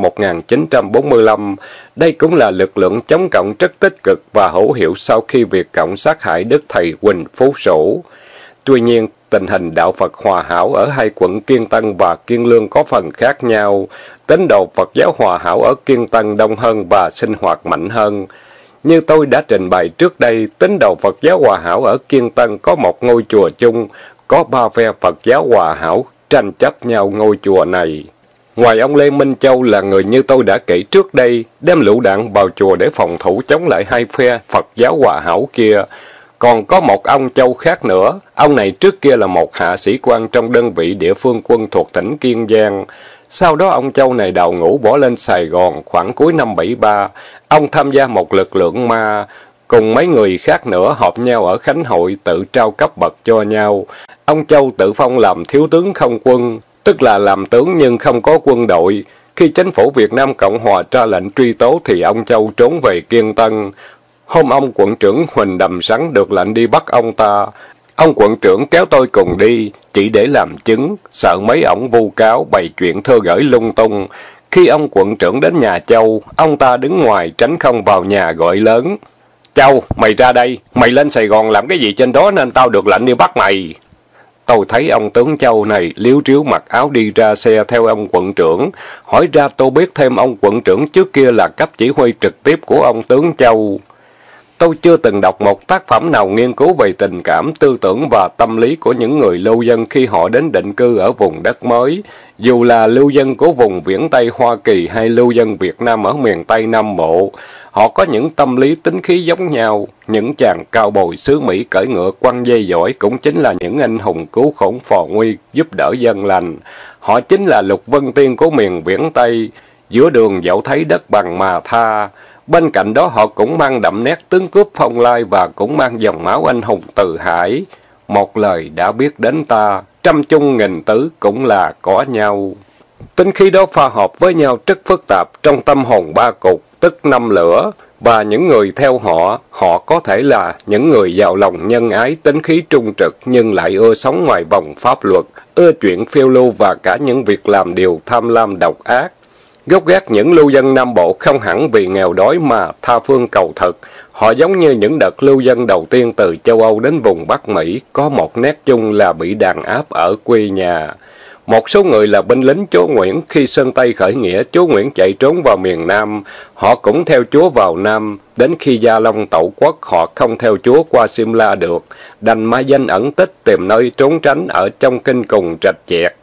1945. Đây cũng là lực lượng chống cộng rất tích cực và hữu hiệu sau khi Việt Cộng sát hại Đức Thầy Quỳnh Phú Sổ. Tuy nhiên, tình hình đạo Phật Hòa Hảo ở hai quận Kiên Tân và Kiên Lương có phần khác nhau. Tín đồ Phật giáo Hòa Hảo ở Kiên Tân đông hơn và sinh hoạt mạnh hơn. Như tôi đã trình bày trước đây, tín đồ Phật giáo Hòa Hảo ở Kiên Tân có một ngôi chùa chung, có ba phe Phật giáo Hòa Hảo tranh chấp nhau ngôi chùa này. Ngoài ông Lê Minh Châu là người như tôi đã kể trước đây, đem lựu đạn vào chùa để phòng thủ chống lại hai phe Phật giáo Hòa Hảo kia, còn có một ông Châu khác nữa. Ông này trước kia là một hạ sĩ quan trong đơn vị địa phương quân thuộc tỉnh Kiên Giang. Sau đó ông Châu này đào ngũ bỏ lên Sài Gòn khoảng cuối năm 73. Ông tham gia một lực lượng ma, cùng mấy người khác nữa họp nhau ở Khánh Hội tự trao cấp bậc cho nhau. Ông Châu tự phong làm thiếu tướng không quân, tức là làm tướng nhưng không có quân đội. Khi chính phủ Việt Nam Cộng Hòa ra lệnh truy tố thì ông Châu trốn về Kiên Tân. Hôm ông quận trưởng Huỳnh Đầm Sắn được lệnh đi bắt ông ta. Ông quận trưởng kéo tôi cùng đi, chỉ để làm chứng, sợ mấy ổng vu cáo bày chuyện thơ gởi lung tung. Khi ông quận trưởng đến nhà Châu, ông ta đứng ngoài tránh không vào nhà gọi lớn. Châu, mày ra đây, mày lên Sài Gòn làm cái gì trên đó nên tao được lệnh đi bắt mày. Tôi thấy ông tướng Châu này liếu riếu mặc áo đi ra xe theo ông quận trưởng. Hỏi ra tôi biết thêm ông quận trưởng trước kia là cấp chỉ huy trực tiếp của ông tướng Châu. Tôi chưa từng đọc một tác phẩm nào nghiên cứu về tình cảm, tư tưởng và tâm lý của những người lưu dân khi họ đến định cư ở vùng đất mới. Dù là lưu dân của vùng viễn Tây Hoa Kỳ hay lưu dân Việt Nam ở miền Tây Nam Bộ, họ có những tâm lý tính khí giống nhau. Những chàng cao bồi xứ Mỹ cởi ngựa quăng dây giỏi cũng chính là những anh hùng cứu khổ phò nguy, giúp đỡ dân lành. Họ chính là Lục Vân Tiên của miền viễn Tây, giữa đường dẫu thấy đất bằng mà tha. Bên cạnh đó họ cũng mang đậm nét tướng cướp phong lai và cũng mang dòng máu anh hùng Từ Hải. Một lời đã biết đến ta, trăm chung nghìn tứ cũng là có nhau. Tính khí đó pha hợp với nhau rất phức tạp trong tâm hồn ba cục, tức năm lửa. Và những người theo họ có thể là những người giàu lòng nhân ái, tính khí trung trực nhưng lại ưa sống ngoài vòng pháp luật, ưa chuyện phiêu lưu và cả những việc làm điều tham lam độc ác. Gốc gác những lưu dân Nam Bộ không hẳn vì nghèo đói mà tha phương cầu thực. Họ giống như những đợt lưu dân đầu tiên từ châu Âu đến vùng Bắc Mỹ, có một nét chung là bị đàn áp ở quê nhà. Một số người là binh lính chúa Nguyễn, khi Sơn Tây khởi nghĩa, chúa Nguyễn chạy trốn vào miền Nam. Họ cũng theo chúa vào Nam, đến khi Gia Long tẩu quốc họ không theo chúa qua Simla được, đành mai danh ẩn tích tìm nơi trốn tránh ở trong kinh cùng trạch chẹt.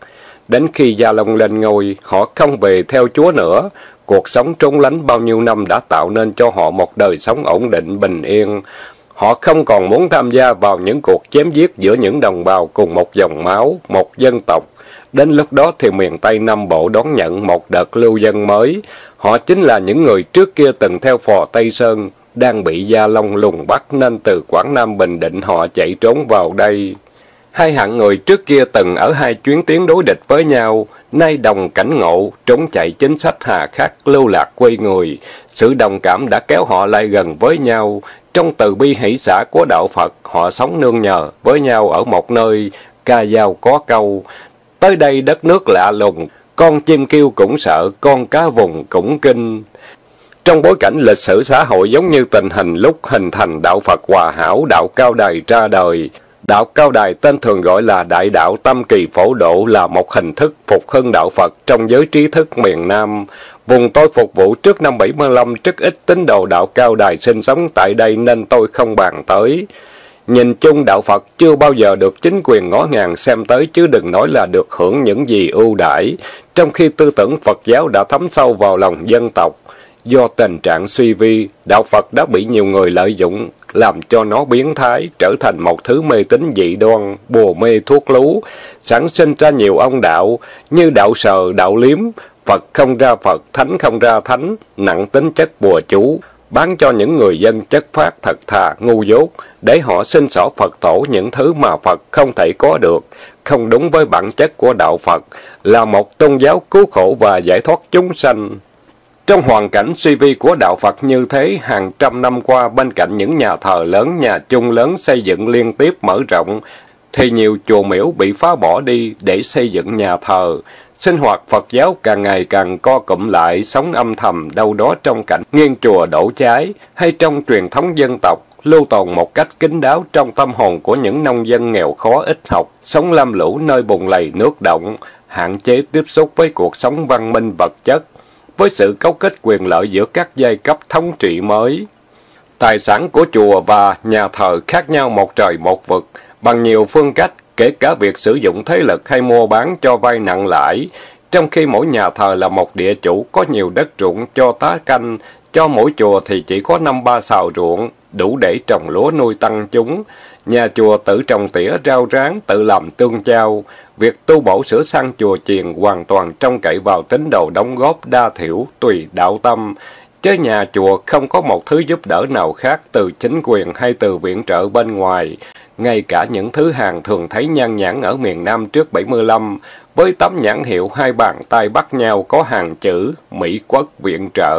Đến khi Gia Long lên ngôi, họ không về theo Chúa nữa. Cuộc sống trốn lánh bao nhiêu năm đã tạo nên cho họ một đời sống ổn định, bình yên. Họ không còn muốn tham gia vào những cuộc chém giết giữa những đồng bào cùng một dòng máu, một dân tộc. Đến lúc đó thì miền Tây Nam Bộ đón nhận một đợt lưu dân mới. Họ chính là những người trước kia từng theo phò Tây Sơn, đang bị Gia Long lùng bắt nên từ Quảng Nam Bình Định họ chạy trốn vào đây. Hai hạng người trước kia từng ở hai chuyến tiến đối địch với nhau, nay đồng cảnh ngộ, trốn chạy chính sách hà khắc, lưu lạc quê người. Sự đồng cảm đã kéo họ lại gần với nhau. Trong từ bi hỷ xả của đạo Phật, họ sống nương nhờ với nhau ở một nơi, ca dao có câu. Tới đây đất nước lạ lùng, con chim kêu cũng sợ, con cá vùng cũng kinh. Trong bối cảnh lịch sử xã hội giống như tình hình lúc hình thành đạo Phật Hòa Hảo, đạo Cao Đài ra đời. Đạo Cao Đài tên thường gọi là Đại đạo Tam Kỳ Phổ Độ là một hình thức phục hưng đạo Phật trong giới trí thức miền Nam. Vùng tôi phục vụ trước năm 75 rất ít tín đồ đạo Cao Đài sinh sống tại đây nên tôi không bàn tới. Nhìn chung đạo Phật chưa bao giờ được chính quyền ngó ngàng xem tới chứ đừng nói là được hưởng những gì ưu đãi, trong khi tư tưởng Phật giáo đã thấm sâu vào lòng dân tộc. Do tình trạng suy vi, đạo Phật đã bị nhiều người lợi dụng, làm cho nó biến thái, trở thành một thứ mê tín dị đoan, bùa mê thuốc lú, sản sinh ra nhiều ông đạo, như đạo Sờ, đạo Liếm, Phật không ra Phật, Thánh không ra Thánh, nặng tính chất bùa chú, bán cho những người dân chất phác thật thà, ngu dốt, để họ xin xỏ Phật tổ những thứ mà Phật không thể có được, không đúng với bản chất của đạo Phật, là một tôn giáo cứu khổ và giải thoát chúng sanh. Trong hoàn cảnh suy vi của đạo Phật như thế, hàng trăm năm qua bên cạnh những nhà thờ lớn, nhà chung lớn xây dựng liên tiếp mở rộng, thì nhiều chùa miếu bị phá bỏ đi để xây dựng nhà thờ. Sinh hoạt Phật giáo càng ngày càng co cụm lại, sống âm thầm đâu đó trong cảnh nghiêng chùa đổ cháy, hay trong truyền thống dân tộc, lưu tồn một cách kín đáo trong tâm hồn của những nông dân nghèo khó ít học, sống lam lũ nơi bùn lầy nước động, hạn chế tiếp xúc với cuộc sống văn minh vật chất, với sự cấu kết quyền lợi giữa các giai cấp thống trị mới. Tài sản của chùa và nhà thờ khác nhau một trời một vực, bằng nhiều phương cách, kể cả việc sử dụng thế lực hay mua bán cho vay nặng lãi, trong khi mỗi nhà thờ là một địa chủ có nhiều đất ruộng cho tá canh, cho mỗi chùa thì chỉ có 5-3 sào ruộng, đủ để trồng lúa nuôi tăng chúng. Nhà chùa tự trồng tỉa rau ráng, tự làm tương chao. Việc tu bổ sửa sang chùa chiền hoàn toàn trông cậy vào tín đồ đóng góp đa thiểu tùy đạo tâm. Chứ nhà chùa không có một thứ giúp đỡ nào khác từ chính quyền hay từ viện trợ bên ngoài. Ngay cả những thứ hàng thường thấy nhan nhản ở miền Nam trước 75, với tấm nhãn hiệu hai bàn tay bắt nhau có hàng chữ Mỹ Quốc viện trợ.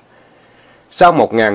Sau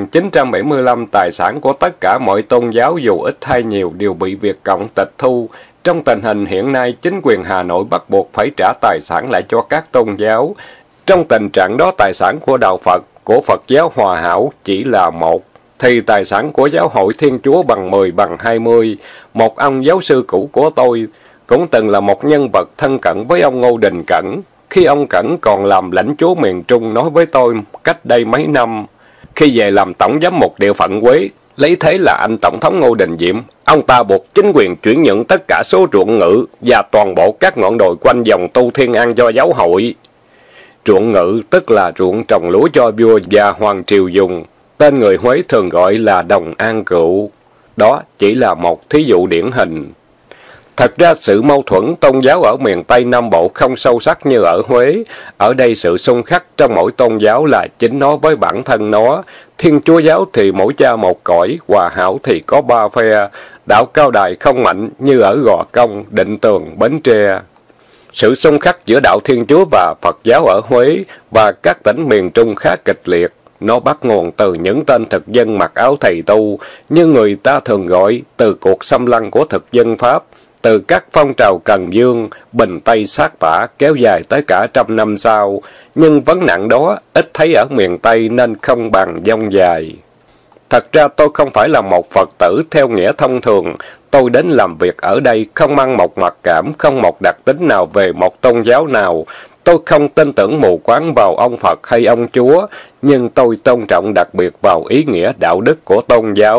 1975, tài sản của tất cả mọi tôn giáo dù ít hay nhiều đều bị Việt Cộng tịch thu. Trong tình hình hiện nay, chính quyền Hà Nội bắt buộc phải trả tài sản lại cho các tôn giáo. Trong tình trạng đó, tài sản của đạo Phật, của Phật giáo Hòa Hảo chỉ là một, thì tài sản của giáo hội Thiên Chúa bằng 10 bằng 20. Một ông giáo sư cũ của tôi cũng từng là một nhân vật thân cận với ông Ngô Đình Cẩn. Khi ông Cẩn còn làm lãnh chúa miền Trung nói với tôi cách đây mấy năm, khi về làm tổng giám mục địa phận Quế, lấy thế là anh Tổng thống Ngô Đình Diệm, ông ta buộc chính quyền chuyển nhượng tất cả số ruộng ngự và toàn bộ các ngọn đồi quanh dòng Tu Thiên An cho giáo hội. Ruộng ngự tức là ruộng trồng lúa cho vua và hoàng triều dùng, tên người Huế thường gọi là đồng an cựu. Đó chỉ là một thí dụ điển hình. Thật ra sự mâu thuẫn tôn giáo ở miền Tây Nam Bộ không sâu sắc như ở Huế. Ở đây sự xung khắc trong mỗi tôn giáo là chính nó với bản thân nó. Thiên Chúa giáo thì mỗi cha một cõi, Hòa Hảo thì có 3 phe. Đạo Cao Đài không mạnh như ở Gò Công, Định Tường, Bến Tre. Sự xung khắc giữa đạo Thiên Chúa và Phật giáo ở Huế và các tỉnh miền Trung khá kịch liệt. Nó bắt nguồn từ những tên thực dân mặc áo thầy tu, như người ta thường gọi, từ cuộc xâm lăng của thực dân Pháp, từ các phong trào Cần Dương, Bình Tây Sát Tả kéo dài tới cả trăm năm sau. Nhưng vấn nạn đó ít thấy ở miền Tây nên không bằng dông dài. Thật ra tôi không phải là một Phật tử theo nghĩa thông thường. Tôi đến làm việc ở đây không mang một mặc cảm, không một đặc tính nào về một tôn giáo nào. Tôi không tin tưởng mù quáng vào ông Phật hay ông Chúa, nhưng tôi tôn trọng đặc biệt vào ý nghĩa đạo đức của tôn giáo.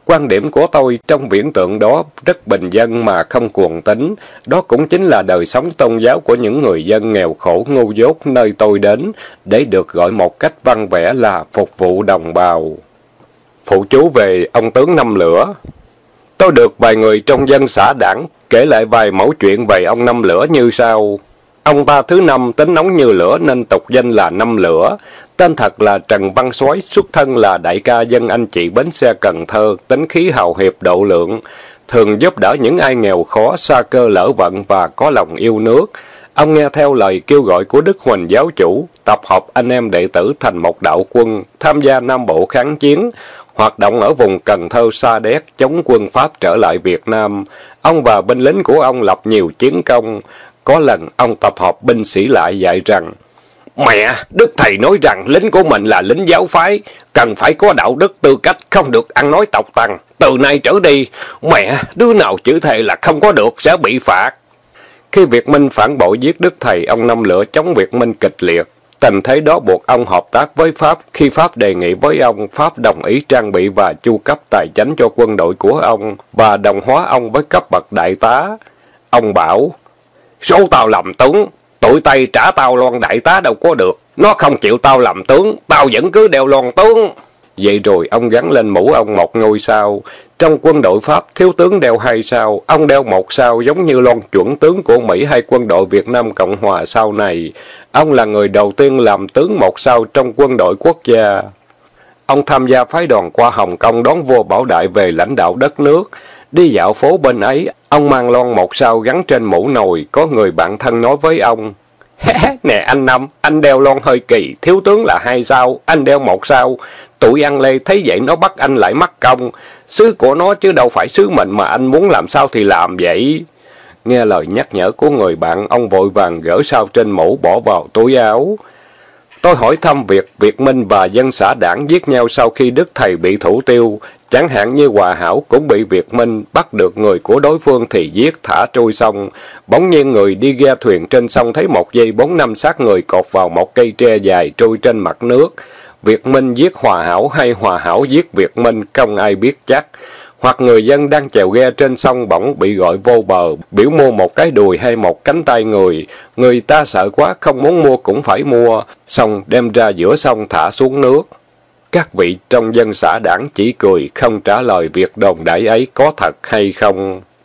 Quan điểm của tôi trong viễn tượng đó rất bình dân mà không cuồng tín. Đó cũng chính là đời sống tôn giáo của những người dân nghèo khổ ngu dốt nơi tôi đến, để được gọi một cách văn vẻ là phục vụ đồng bào. Phụ chú về ông tướng Năm Lửa. Tôi được vài người trong dân xã Đảng kể lại vài mẫu chuyện về ông Năm Lửa như sau. Ông ta thứ năm tính nóng như lửa nên tục danh là Năm Lửa. Tên thật là Trần Văn Soái, xuất thân là đại ca dân anh chị bến xe Cần Thơ, tính khí hào hiệp độ lượng, thường giúp đỡ những ai nghèo khó, sa cơ lỡ vận và có lòng yêu nước. Ông nghe theo lời kêu gọi của Đức Huỳnh giáo chủ, tập hợp anh em đệ tử thành một đạo quân, tham gia Nam Bộ kháng chiến, hoạt động ở vùng Cần Thơ Sa Đéc chống quân Pháp trở lại Việt Nam. Ông và binh lính của ông lập nhiều chiến công. Có lần ông tập hợp binh sĩ lại dạy rằng: Mẹ, Đức Thầy nói rằng lính của mình là lính giáo phái, cần phải có đạo đức tư cách, không được ăn nói tộc tằng. Từ nay trở đi, mẹ, đứa nào chữ thề là không có được sẽ bị phạt. Khi Việt Minh phản bội giết Đức Thầy, ông Năm Lửa chống Việt Minh kịch liệt. Tình thế đó buộc ông hợp tác với Pháp. Khi Pháp đề nghị với ông, Pháp đồng ý trang bị và chu cấp tài chánh cho quân đội của ông và đồng hóa ông với cấp bậc đại tá. Ông bảo: Số tao làm tướng, tụi Tây trả tao loan đại tá đâu có được. Nó không chịu tao làm tướng, tao vẫn cứ đeo loan tướng. Vậy rồi ông gắn lên mũ ông một ngôi sao. Trong quân đội Pháp, thiếu tướng đeo 2 sao, ông đeo 1 sao giống như loan chuẩn tướng của Mỹ hay quân đội Việt Nam Cộng Hòa sau này. Ông là người đầu tiên làm tướng 1 sao trong quân đội quốc gia. Ông tham gia phái đoàn qua Hồng Kông đón vua Bảo Đại về lãnh đạo đất nước. Đi dạo phố bên ấy, ông mang loan 1 sao gắn trên mũ nồi. Có người bạn thân nói với ông: Nè anh Năm, anh đeo loan hơi kỳ, thiếu tướng là 2 sao, anh đeo 1 sao. Tụi ăn lê thấy vậy nó bắt anh lại mắc công. Sứ của nó chứ đâu phải sứ mình, mà anh muốn làm sao thì làm vậy. Nghe lời nhắc nhở của người bạn, ông vội vàng gỡ sao trên mũ bỏ vào túi áo. Tôi hỏi thăm việc Việt Minh và dân xã Đảng giết nhau sau khi Đức Thầy bị thủ tiêu. Chẳng hạn như Hòa Hảo cũng bị Việt Minh bắt được người của đối phương thì giết thả trôi sông. Bỗng nhiên người đi ghe thuyền trên sông thấy một dây 4-5 xác người cột vào một cây tre dài trôi trên mặt nước. Việt Minh giết Hòa Hảo hay Hòa Hảo giết Việt Minh không ai biết chắc. Hoặc người dân đang chèo ghe trên sông bỗng bị gọi vô bờ, biểu mua một cái đùi hay một cánh tay người. Người ta sợ quá không muốn mua cũng phải mua, xong đem ra giữa sông thả xuống nước. Các vị trong dân xã Đảng chỉ cười không trả lời việc đồn đại ấy có thật hay không.